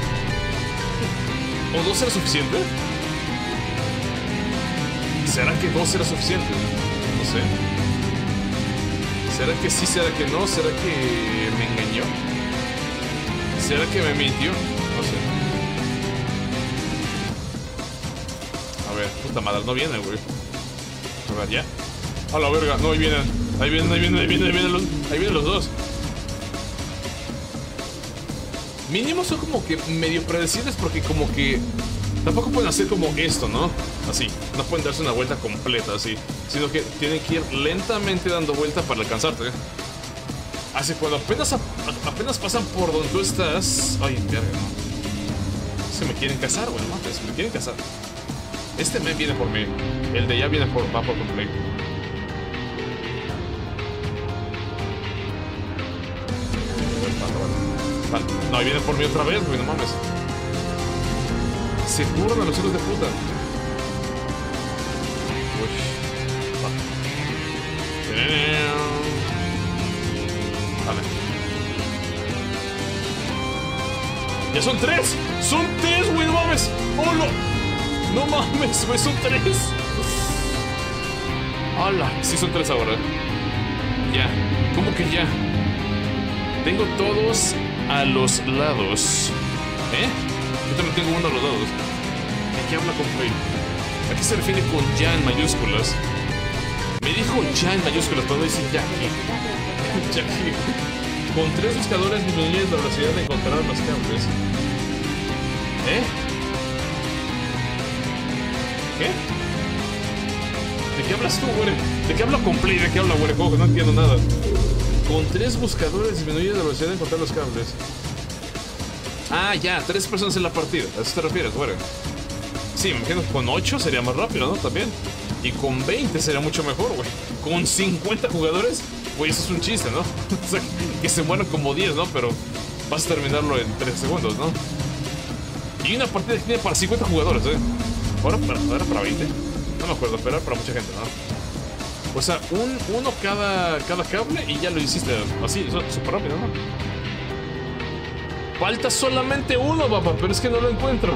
¿O dos era suficiente? ¿Será que dos era suficiente? No sé. ¿Será que sí? ¿Será que no? ¿Será que me engañó? ¿Será que me mintió? No sé. A ver, puta madre, no viene, güey. A ver, ya. A la verga, no, ahí vienen. Ahí vienen, ahí vienen, ahí vienen, ahí vienen los, ahí vienen los dos. Mínimo son como que medio predecibles porque como que tampoco pueden hacer como esto, ¿no? Así, no pueden darse una vuelta completa así, sino que tienen que ir lentamente dando vuelta para alcanzarte. Así cuando apenas, apenas pasan por donde tú estás... Ay, verga, no. Se me quieren cazar, güey, no mames, se me quieren cazar. Este men viene por mí, el de allá viene por... va por completo. Vale. No, ahí viene por mí otra vez, güey, no mames. Se curran a los hijos de puta. Uy. Va. Vale. Ya son tres. Son tres, güey, no mames. ¡Hola! No mames, güey, son tres. ¡Hala! Sí, son tres ahora. Ya. ¿Cómo que ya? Tengo todos a los lados. ¿Eh? Yo también tengo uno a los lados. ¿De qué habla con Play? ¿A qué se refiere con ya en mayúsculas? Me dijo ya en mayúsculas, pero no dice ya aquí. Ya aquí. Con tres buscadores disminuyes la velocidad de encontrar los cables. ¿Eh? ¿Qué? ¿De qué hablas tú, güey? ¿De qué habla con Play? ¿De qué habla, güey? No entiendo nada. Con tres buscadores disminuyes la velocidad de encontrar los cables. Ah, ya, tres personas en la partida. ¿A eso te refieres, güey? Sí, me imagino que con ocho sería más rápido, ¿no? También. Y con veinte sería mucho mejor, güey. Con cincuenta jugadores, güey, eso es un chiste, ¿no? O sea, que se mueran como diez, ¿no? Pero vas a terminarlo en tres segundos, ¿no? Y una partida que tiene para cincuenta jugadores, ¿eh? ¿Ahora para, ahora para veinte? No me acuerdo, pero era para mucha gente, ¿no? O sea, un, uno cada, cada cable y ya lo hiciste así, súper rápido, ¿no? Falta solamente uno, papá, pero es que no lo encuentro.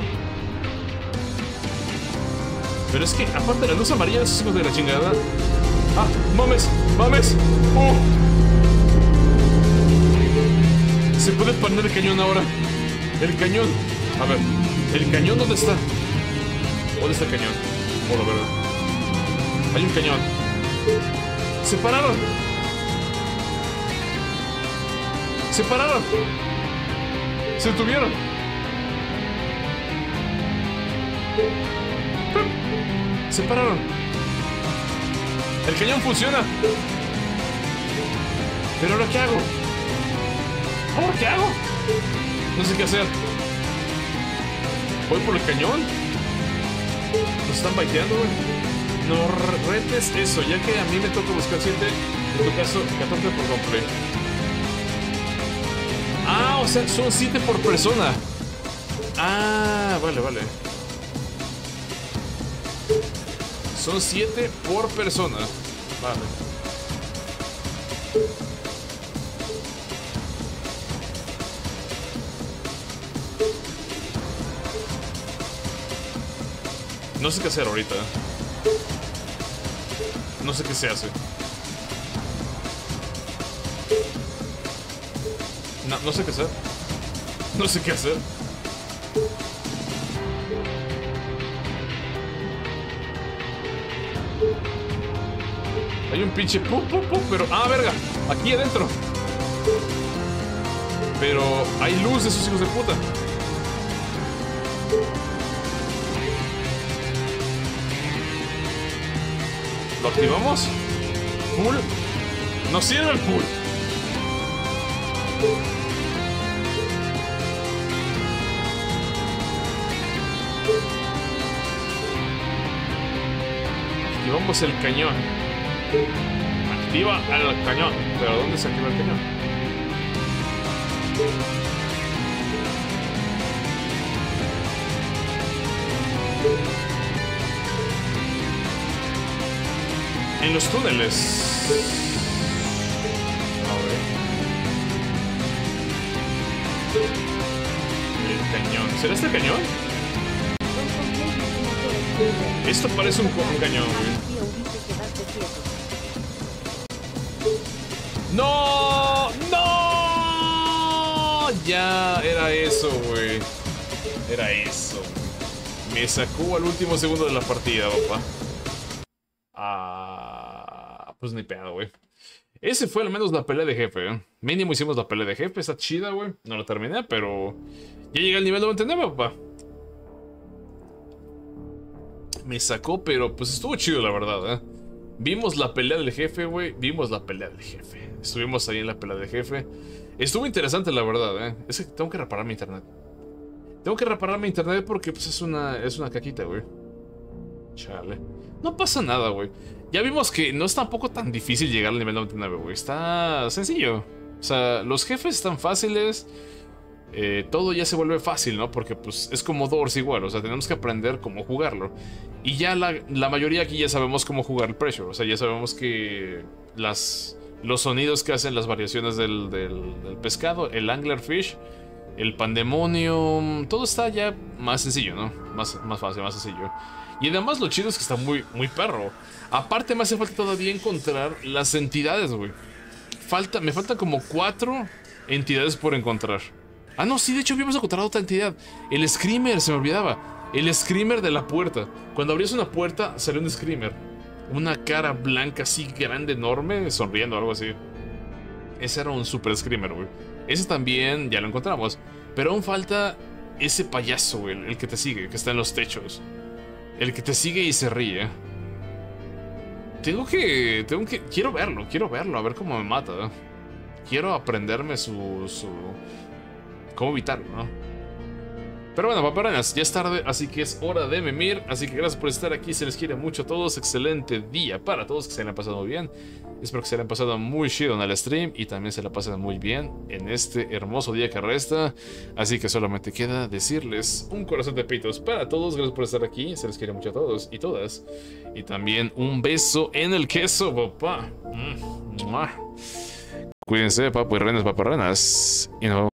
Pero es que, aparte de la luz amarilla, esos hijos de la chingada. ¡Ah! ¡Mames! ¡Mames! ¡Oh! Se puede poner el cañón ahora. El cañón. A ver, ¿el cañón dónde está? ¿Dónde está el cañón? Por lo verdad. Hay un cañón. ¡Se pararon! ¡Se pararon! ¡Se detuvieron! ¡Se pararon! ¡El cañón funciona! ¿Pero ahora qué hago? ¿Ahora qué hago? No sé qué hacer. ¿Voy por el cañón? ¿Nos están baiteando, güey? No retes eso, ya que a mí me toca buscar siete, en tu caso catorce por completo. Ah, o sea, son siete por persona. Ah, vale, vale. Son siete por persona. Vale. No sé qué hacer ahorita. No sé qué se hace. No, no sé qué hacer. No sé qué hacer. Hay un pinche pu, pu, pu, pero... Ah, verga. Aquí adentro. Pero hay luz de esos hijos de puta. ¿Lo activamos? ¿Full? No sirve el full. Activamos el cañón. Activa el cañón. ¿Pero dónde se activa el cañón? En los túneles. A ver. El cañón. ¿Será este cañón? Esto parece un, un cañón, güey. ¡No! ¡No! Ya era eso, güey. Era eso. Me sacó al último segundo de la partida, papá. Ah, pues ni pedo, güey. Ese fue al menos la pelea de jefe, ¿eh? Mínimo hicimos la pelea de jefe. Está chida, güey. No la terminé, pero ya llegué al nivel noventa y nueve, papá. Me sacó, pero pues estuvo chido, la verdad, ¿eh? Vimos la pelea del jefe, güey. Vimos la pelea del jefe. Estuvimos ahí en la pelea del jefe. Estuvo interesante, la verdad, ¿eh? Es que tengo que reparar mi internet. Tengo que reparar mi internet porque pues es una, es una caquita, güey. Chale. No pasa nada, güey. Ya vimos que no es tampoco tan difícil llegar al nivel noventa y nueve, güey. Está sencillo. O sea, los jefes están fáciles. Eh, todo ya se vuelve fácil, ¿no? Porque pues es como Doors igual. O sea, tenemos que aprender cómo jugarlo. Y ya la, la mayoría aquí ya sabemos cómo jugar el Pressure. O sea, ya sabemos que las, los sonidos que hacen las variaciones del, del, del pescado, el Anglerfish, el Pandemonium, todo está ya más sencillo, ¿no? Más, más fácil, más sencillo. Y además lo chido es que está muy, muy perro. Aparte me hace falta todavía encontrar las entidades, güey. Falta, me faltan como cuatro entidades por encontrar. Ah, no, sí, de hecho habíamos encontrado otra entidad. El Screamer, se me olvidaba. El Screamer de la puerta. Cuando abrías una puerta, salió un Screamer. Una cara blanca así, grande, enorme, sonriendo, algo así. Ese era un Super Screamer, güey. Ese también ya lo encontramos. Pero aún falta ese payaso, güey, el que te sigue, que está en los techos. El que te sigue y se ríe. Tengo que... Tengo que... Quiero verlo, quiero verlo, a ver cómo me mata, ¿eh? Quiero aprenderme su... su... cómo evitarlo, ¿no? Pero bueno, paparonas, ya es tarde, así que es hora de mimir. Así que gracias por estar aquí, se les quiere mucho a todos. Excelente día para todos, que se hayan pasado muy bien. Espero que se hayan pasado muy chido en el stream y también se la pasen muy bien en este hermoso día que resta. Así que solamente queda decirles un corazón de pitos para todos. Gracias por estar aquí, se les quiere mucho a todos y todas. Y también un beso en el queso, papá. Cuídense, papu y renas, paparrenas. Y nos vemos.